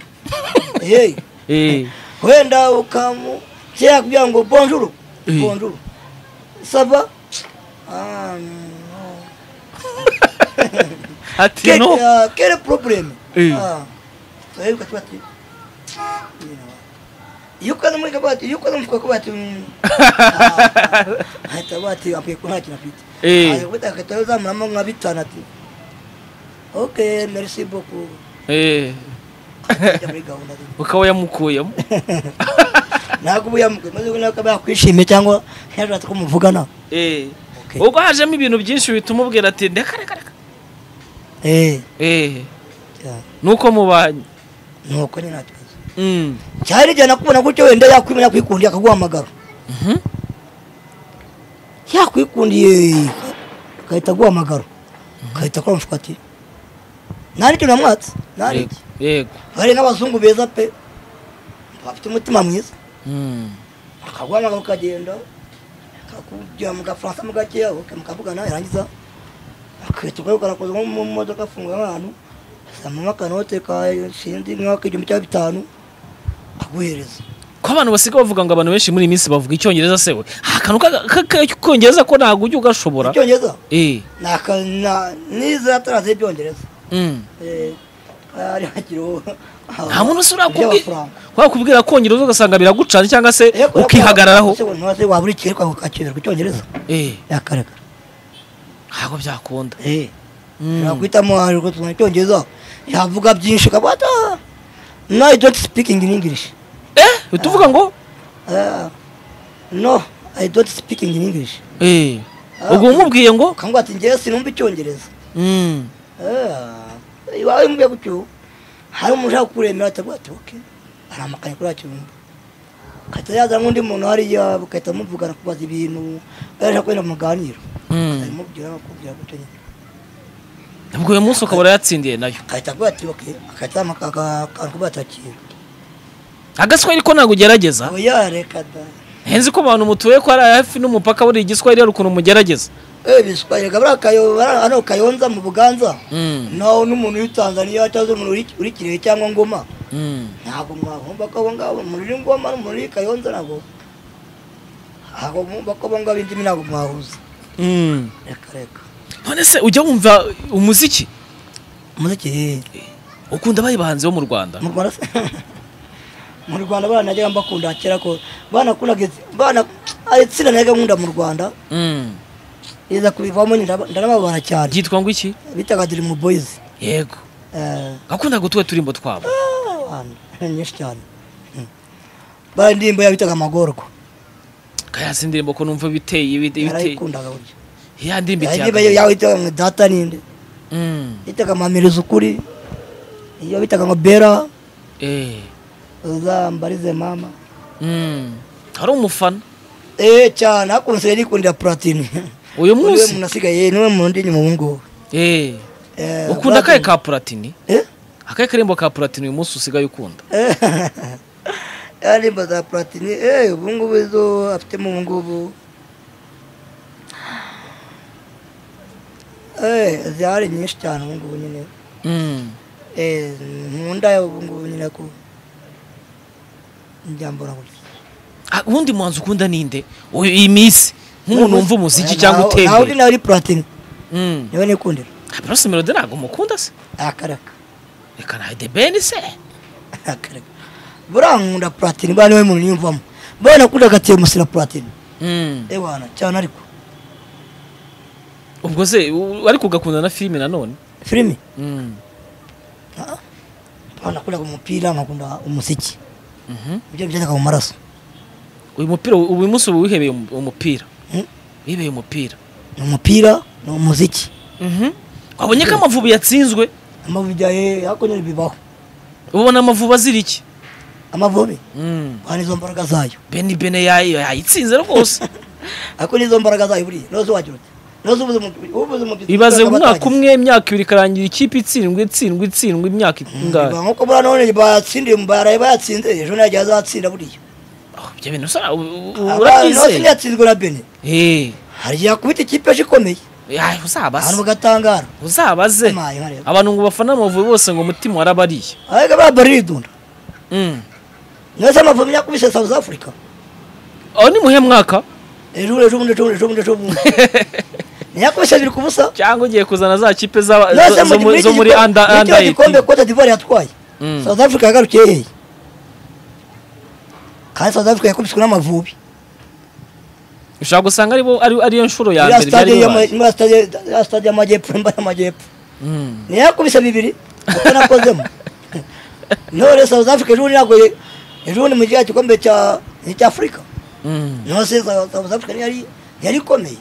wenda yakubwira ngo bonjour ça va ati no quel problème iyo kana muri kabati iyo kana mfuka kabati hata bati apiye kuna kina piti ayo bita katoza mama nka bitana ati okay merci beaucoup ukawa yamukuyemo ntabwo ubuyamukuye maze ubona ko bakwishimiye cyangwa yashatse ko muvugana ubwo hajemo ibintu byinshi bituma ubwira ati ndeka nuko mubanye nuko nyine natwe cyari igihe nakubona gutyo wenda yakwimenya kwikundiye akaguhamagara yakwikundiye agahita aguhamagara agahita akora umufuka ati nta nicyo namwatse nta n'iki bari nk'abazungu beza pe bafite umutima mwiza akaguhamagara ukagenda akakujya mu gafaransa mu gakeya mukavugana yarangiza agahita ukarakoza nko mu modoka afunguye ahantu asamamo akanote ka sindi nk'ak'igihumbi cya 5 aguhereza ko abantu basiga bavuga ngo abantu benshi muri minsi bavuga icyongereza se we akantu k'Icyongereza ko ntabwo ujya ugashobora icyongereza niza ataraze ibyongereza ari hakiriho nta muntu usura wakubwira kongereza ugasanga biragucana cyangwa se ukihagararaho nose waba uri kireka ukakirwa icyongereza yakareka ntabwo byakunda nakwitamo ariko tuna icyongereza yavuga byinshi kabata no I don't speak in English utuvuga ngo No, I don't speak in English. ubwo umubwiye ngo kangwa ati ngiye sinumva icyongereza. Iwawe mubye gutyo hari umuntu ushaka kuremera atavuga ati okay aramakanye kuri acyumva kata yaza n'undi muntu hariya bukahita muvugana kubaza ibintu yaje kwenda muganiro mubwira bakubwira gutyo nyine ubwo uyu munsi ukabura yatsindiye nayo kahita avuga ati okay akahita akabatakira agaswahili ko ntabwo ugerageza oya reka da henzi ko abantu mutuye ko ari hafi n'umupaka buri igiswahili ari ukuntu mugerageza biswahili gabra kayo hano Kayonza mu Buganza naho n'umuntu y'Tanzania atazo umuntu uri Kirehe cyangwa Ngoma ntabwo mwahomba ko ngabo muri Ngoma muri Kayonza nabo aho mumba ko ngabo indimi ntabwo mwahuza reka none se ujya wumva umuziki ukunda bayibahanze bo mu Rwanda mu Rwanda bana najya mbakunda kera ko bana kunaga bana ayitsina naga nkunda mu Rwanda iza kubivamo ndarababara cyane gitwa ngo iki bitaga Dream Boys yego akunda gutuwe turimbo twabo nyinshi cyane bara ndimbo yabitaga Amagorwa kaya sindirimbo ko numva biteye arayikundaga buryo ya ndimbi cyane yawe itaga data ninde bitaga Mamireza ukuri iyo bitaga ngo Bera uzambarize mama hari umufana cyane akunze nikundira Platini uyu munsi munasigaye niwe mundi nyuma wungo ukunda kaye ka Platini akaye karimbo ka Platini uyu munsi usigaye ukunda ari baza Platini ubungu bizo afite mu ngubu zari nyinshi cyane ubungu nyine nkunda ubungu nyine ko njambura gutya ubundi mwanzu ukunda ninde iyi minsi nk'umuntu wumva umuziki cyangwa utembera nawe uri nawe Platini niwe nikundira Bruce Melody ntabwo mukunda se akaraka reka na The Ben se akaraka burankunda Platini bane we muntu yumvamo bana kunda gateye musira Platini wana cyane ariko ubwo se ariko ugakunda na filime nanone filime bana kunda umupira nkakunda umuziki ibyo byajyaga mu maraso uyu mupira ubu munsi ubu wihebeye umupira wihebeye umupira no muziki wabonye ko Amavubi yatsinzwe Amavubi yakonyera bibaho ubona Amavubi azira iki Amavubi nizo mbaraga zayo Bene yayitsinze rwose ako nizo mbaraga zayo buri nozo wagira nozo ubuze ibaze umwaka umwe imyaka ibiri karangira ikipe itsindwe imyaka ingahe nkuko bana none batsindiye mbaraye bayatsinze ejo najya azatsinda buriya byo bintu urabyizeye no yatsinzwe na Bene hari yakubita ikipe ikomeye uzabaze hano mugatangara uzabaze abantu ngo bafana Amavubi bose ngo umutima warabariye ariko babaridunda nese Amavubi yakubise South Africa aho ni muhe mwaka ejo yakubise biri kubusa cyangwa ugiye kuzana za kipe zo muri under 18 igikombe Cote d'Ivoire yatwaye South Africa yagarukiye hehe kandi South Africa yakubiswe n'Amavubi ushaka gusanga ariyo nshuro ya mbere byari stade y'amajyepfo ni yakubise bibiri atanakozemo none South Africa ejo ni mu gihe gikombe cya Afrika no se South Africa yari komeye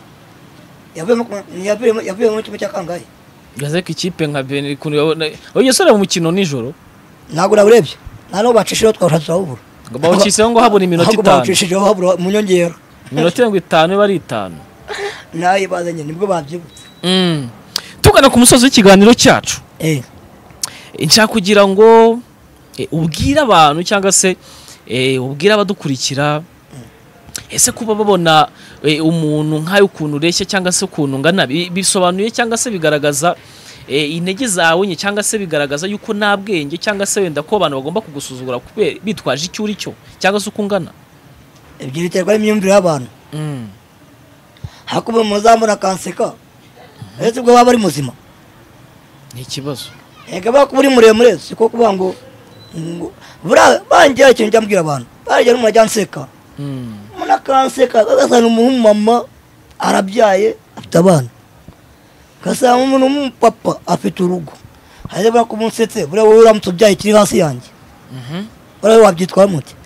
yavuye mu kimwe cya kangahe gaze ko ikipe nka Benin oyo sore mu mukino nijoro ntabwo naburebye nano bacishiro twashatse ubura ngo bawukiseho ngo habona iminota 5 bawucishije habura mu nyongera iminota 5 bari 5 nayi bazanye nibwo babyibutse tugana ku musozi w'ikiganiro cyacu nshaka kugira ngo ubwira abantu cyangwa se ubwira abadukurikira ese kuba babona umuntu nkayo ukuntu ureshya cyangwa se ukuntu ngana bisobanuye cyangwa se bigaragaza intege zawe nye cyangwa se bigaragaza yuko nta bwenge cyangwa se wenda ko abantu bagomba kugusuzugura kubera bitwaje icyo uri cyo cyangwa se uko ungana ibyo biterwa n'imyumvire y'abantu hakuba muzambura kanseka ese ubwo baba ari muzima ni ikibazo ega bakuburi muremure siko kuba ngo bangira ikintu cyambwira abantu barya n'umurajya nseka muna kanseka gasana umumama arabyaye afite abana gasana umuntu umupapa afite urugo hari bakumusetse bure wowe uramutse ubyaye kiri hasi yanjye bure wabyitwara muti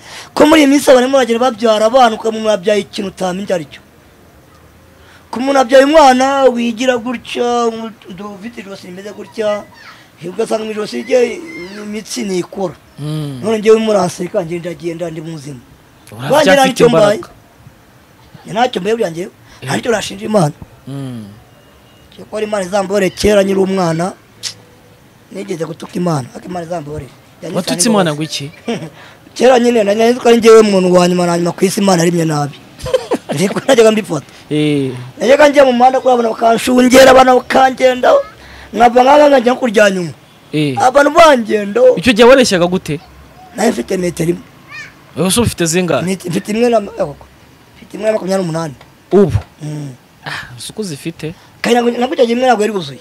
ko muri iyi minsi abantu baragenda babyara abana ukamuntu abyaye ikintu utamenya ari cyo ko umuntu abyaye umwana wigira gutya ufite ijosi rimeze gutya ugasanga mu ijosi rye imitsi ntikora none njyewe muranseka ngenda ndi muzima banjye ntacyo mbaye ntacyo mbaye byanjye ntacyo nashinja Imana ko ari Imana izambore kera nyiri umwana nigeze gutuka Imana ariko Imana izambore watutse Imana ngo iki kera nyine nanyuzwe ari njyewe muntu wa nyuma ku isi Imana arimye nabi ariko najyaga mbifata najyaga njya mu muhanda kuri abana bakanshungera abana bakangendaho nkava nkanga njya kurya nyuma abantu bangendo icyo gihe wareshyaga gute nayo mfite metero imwe wese ufite zingahe mfite imwe na 28 ubu suko zifite kandi nakujya imwe ntabwo yari buzuye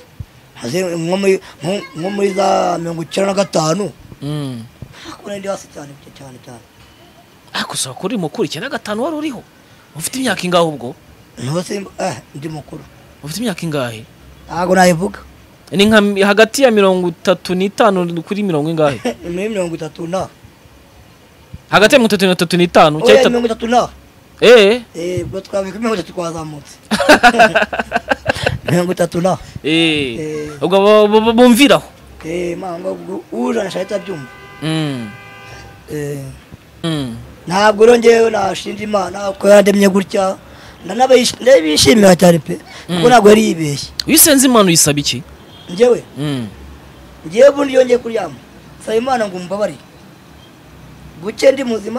nko muri za 95 akora ndi hasi cyane gusa kuri mukuru 95 wari uriho ufite imyaka ingahe ubwo ntose ndi mukuru ufite imyaka ingahe ntabwo nayivuga ni nka hagati ya 35 kuri 40 ingahe ni 30 na hagati ya 35 cyangwa 30 na ubwo twabika 30 twazamutse 30 na ubwo bumviraho manga ujana shahita byumva ntabwo rongewe nashinja Imana ko yandemye gutya ndabishimira cyane pe kuko ntabwo yari yibeshye wisenze Imana uyisaba iki njyewe njyewe bundi yongeye kuryama saba Imana ngo umbabarire buke ndi muzima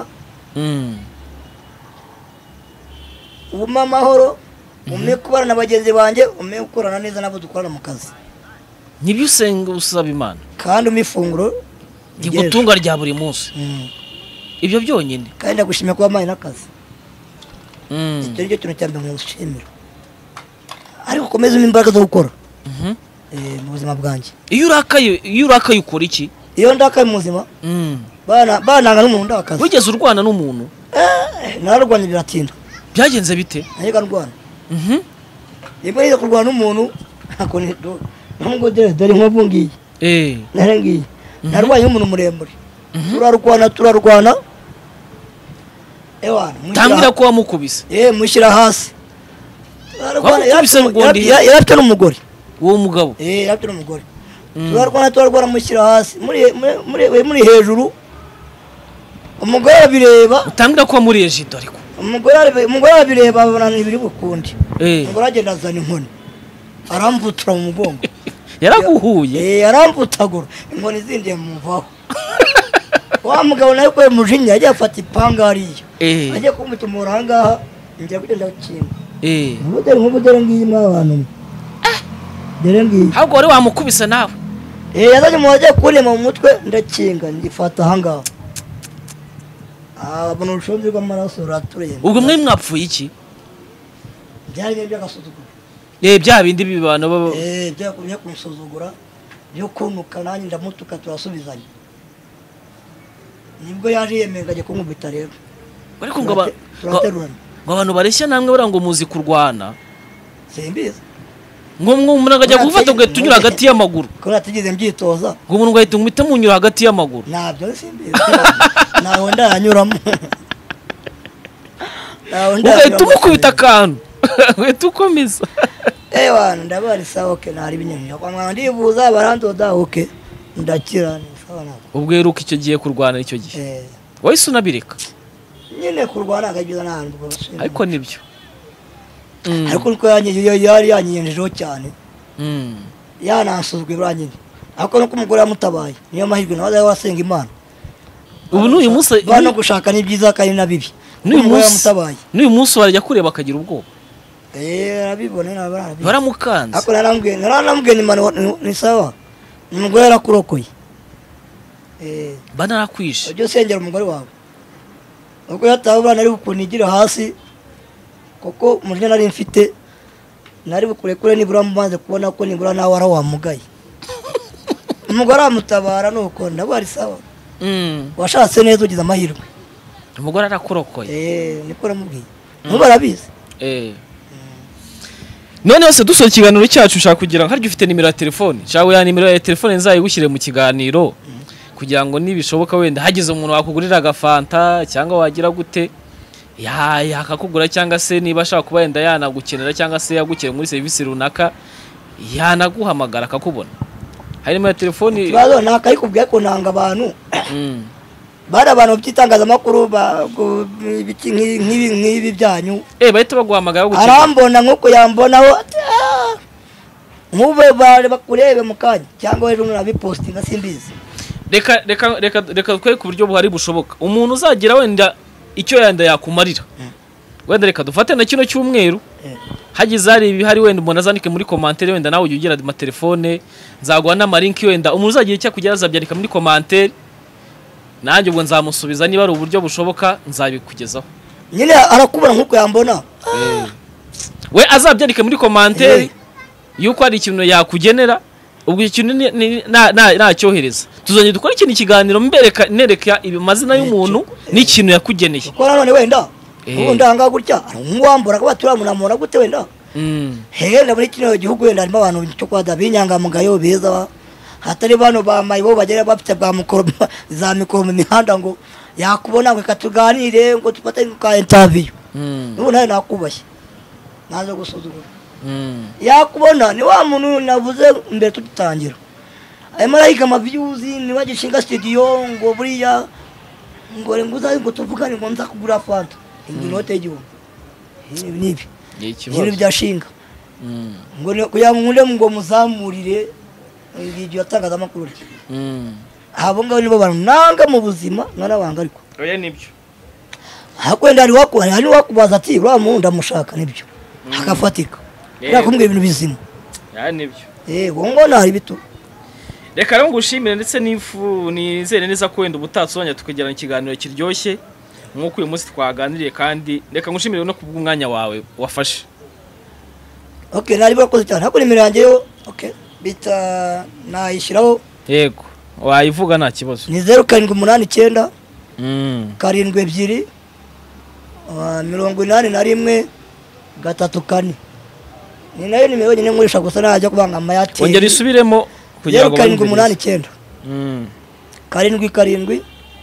ubuma amahoro ume kubana na bagenzi banjye ume gukorana neza nabo dukorana mu kazi nibyo usenga usaba Imana kandi umifunguro igutunga rya buri munsi ibyo byonyine kandi ndagushimira kuba mpaye n'akazi icyo nicyo kintu cya mbere ngushimira ariko ukomeze imbaraga zo gukora mu buzima bwanjye iyo urakaye ukora iki iyo ndakaye mu buzima bananga n'umuntu ndakaze wigeze urwana n'umuntu nararwanya biratinda byagenze bite nahega ndwana yego nize kurwana n'umuntu ntabwo ntabwo dore nkovu ngiye narengiye narwanye n'umuntu muremure turarwana tangira ko wamukubise mushyira hasi yarafite n'umugore uwo mugabo yarafite n'umugore turarwana mushyira hasi muri hejuru umugore arabireba utangira ko wamuriye jido ariko umugore arabireba abona ibiri bukundi umugore agenda azana inkoni aramvutura mu mugongo yaraguhuye yaramvutagura inkoni zindi yamuvaho wa mugabo nawe ko mujinya yagiye afata ipanga hariya agiye kumutumura ahangaha njya kugenda gukinga nk'ubudere ngiyi mw'abantu dere ngiyi ahubwo wari wamukubise nawe yazanye umuntu agiye kunema mu mutwe ndakinga ngifata ahangaha abona urushombi rw'amaraso ruraturemba ubwo mwe mwapfuye iki byari bimwe by'agasuzuguro bya bindi bibana baba byakumye kumusuzugura byo kunuka nanjye ndamutuka turasubizanya nibwo yaje yemenga ajya kunkubita rero ariko ngo abantu bareshya namwe barango muzi kurwana simbizi ngo umuntu agajya gufata ngo tunyura hagati y'amaguru ko natigeze mbyitoza ngo umuntu ngahita ngumita munyura hagati y'amaguru nabyo simbizi naho ndanyuramo ugahita umukubita akantu ugahita ukomeza wana ndabari sawa oke ntari binyemera kwa mwana ndivuza barandoda oke ndakira ni sawa nako ubwo heruka icyo gihe kurwana icyo gihe wahise unabireka nyine kurwana akagiza n'ahantu ariko nibyo ariko niko yari yanyiyenjejeho cyane yanansuzwe buranyine ariko nuko umugore yamutabaye niyo mahirwe nawe wasenga Imana ubu n'uyu munsi bano gushaka ni byiza kandi na bibi n'uyu munsi warajya kureba akagira ubwoba arabibona n'abarabi baramukanze ariko naramubwiye ni sawa umugore yarakurokoye banarakwije ujye usengera umugore wawe ubwo yatawe abana ari bukuntu igira hasi kuko umujinya nari mfite nari bukurekure nibura mubanze kubona ko nibura nawe arawamugaye umugore amutabara nuko ndabari sawa washatse neza ugize amahirwe umugore arakurokoye niko namubwiye ntubarabizi none yose dusoza ikiganiro cyacu ushaka kugira ngo haryo ufite nimero ya telefone shawe ya nimero ya telefone nzayigushyire mu kiganiro kugira ngo nibishoboka wenda hagize umuntu wakugurira agafanta cyangwa wagira gute yakakugura, cyangwa se niba ashaka kuba yenda yanagukenera cyangwa se yagukira muri serivisi runaka yanaguhamagara akakubona. Harimo ya telefoni kibazo nakayikubwiye ko nanga abantu bari abantu by'itangazamakuru nk'ibi byanyu bahita baguhamagara gukira. arambona nkuko yambonaho nk'ube bari bakurebe mu kanya cyangwa rero nabipostinga simbizi. Reka twe ku buryo buhari bushoboka umuntu uzagira wenda icyo yanda yakumarira. Wenda reka dufate na kino cyumweru hagize hari wenda umuntu azandike muri commentaire, wenda nawe ugira ama telefone nzaguha n'amalinki, wenda umuntu uzagira icyo kugira azabyandika muri commentaire, nanjye ubwo nzamusubiza niba ari uburyo bushoboka nzabikugezaho. Nyine arakubona nkuko yambona we azabyandika muri commentaire yuko ari ikintu yakugenera, ubwo ikintu nacyohereza tuzongera dukora ikintu kiganiro nereka amazina y'umuntu n'ikintu yakugeneye. Ko none wenda ndanga gutya ngwambura ko baturamunamura gute wenda henda muri kino gihugu wenda harimo abantu cyo kwada binyangamugayo beza, hatari bano bamaye bo bagera bafite bwa mukoro za mikoro mu mihanda ngo yakubona ngo katuganire ngo tupate ka interview ubu nawe nakubashye nazo gusuzugura yakubona ni wa muntu navuze mbere tugitangira ayo marayika views ni wagishinga studio ngo buriya ngo nguza ngo tuvugane ngo nza kugura fanta inginote y'igihumbi nibi ibintu byashinga ngo kuyamunde ngo muzamurire ngibyo yatangazamakuru abo ngabo nibo bantu nanga mu buzima narabanga ariko oya nibyo hakwenda ari wakubaza ati ura mu ndamushaka nibyo akafatika yakumbwira ibintu bizima ya nibyo ngo nari bitu. Reka rero ngushimire ndetse nizere neza ko wenda ubutatsonye tukagirana ikiganiro kiryoshye nk'uko uyu munsi twaganiriye, kandi reka ngushimire no kubw'umwanya wawe wafashe. Okay, nari bakoze cyane hakuri imirange yo bita nayishiraho. Yego wayivuga nta kibazo. Ni 0789 72 81 3 ni nayo nimero nyine nkoresha gusa najya kubanga amayati. Ongera isubiremo kugira ngo 0789 7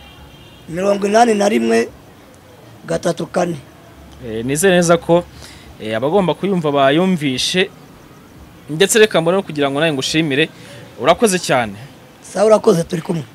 81 3 nizere neza ko abagomba kuyumva bayumvishe, ndetse reka mbone kugira ngo nawe ngushimire. Urakoze cyane. Sawa urakoze turi kumwe.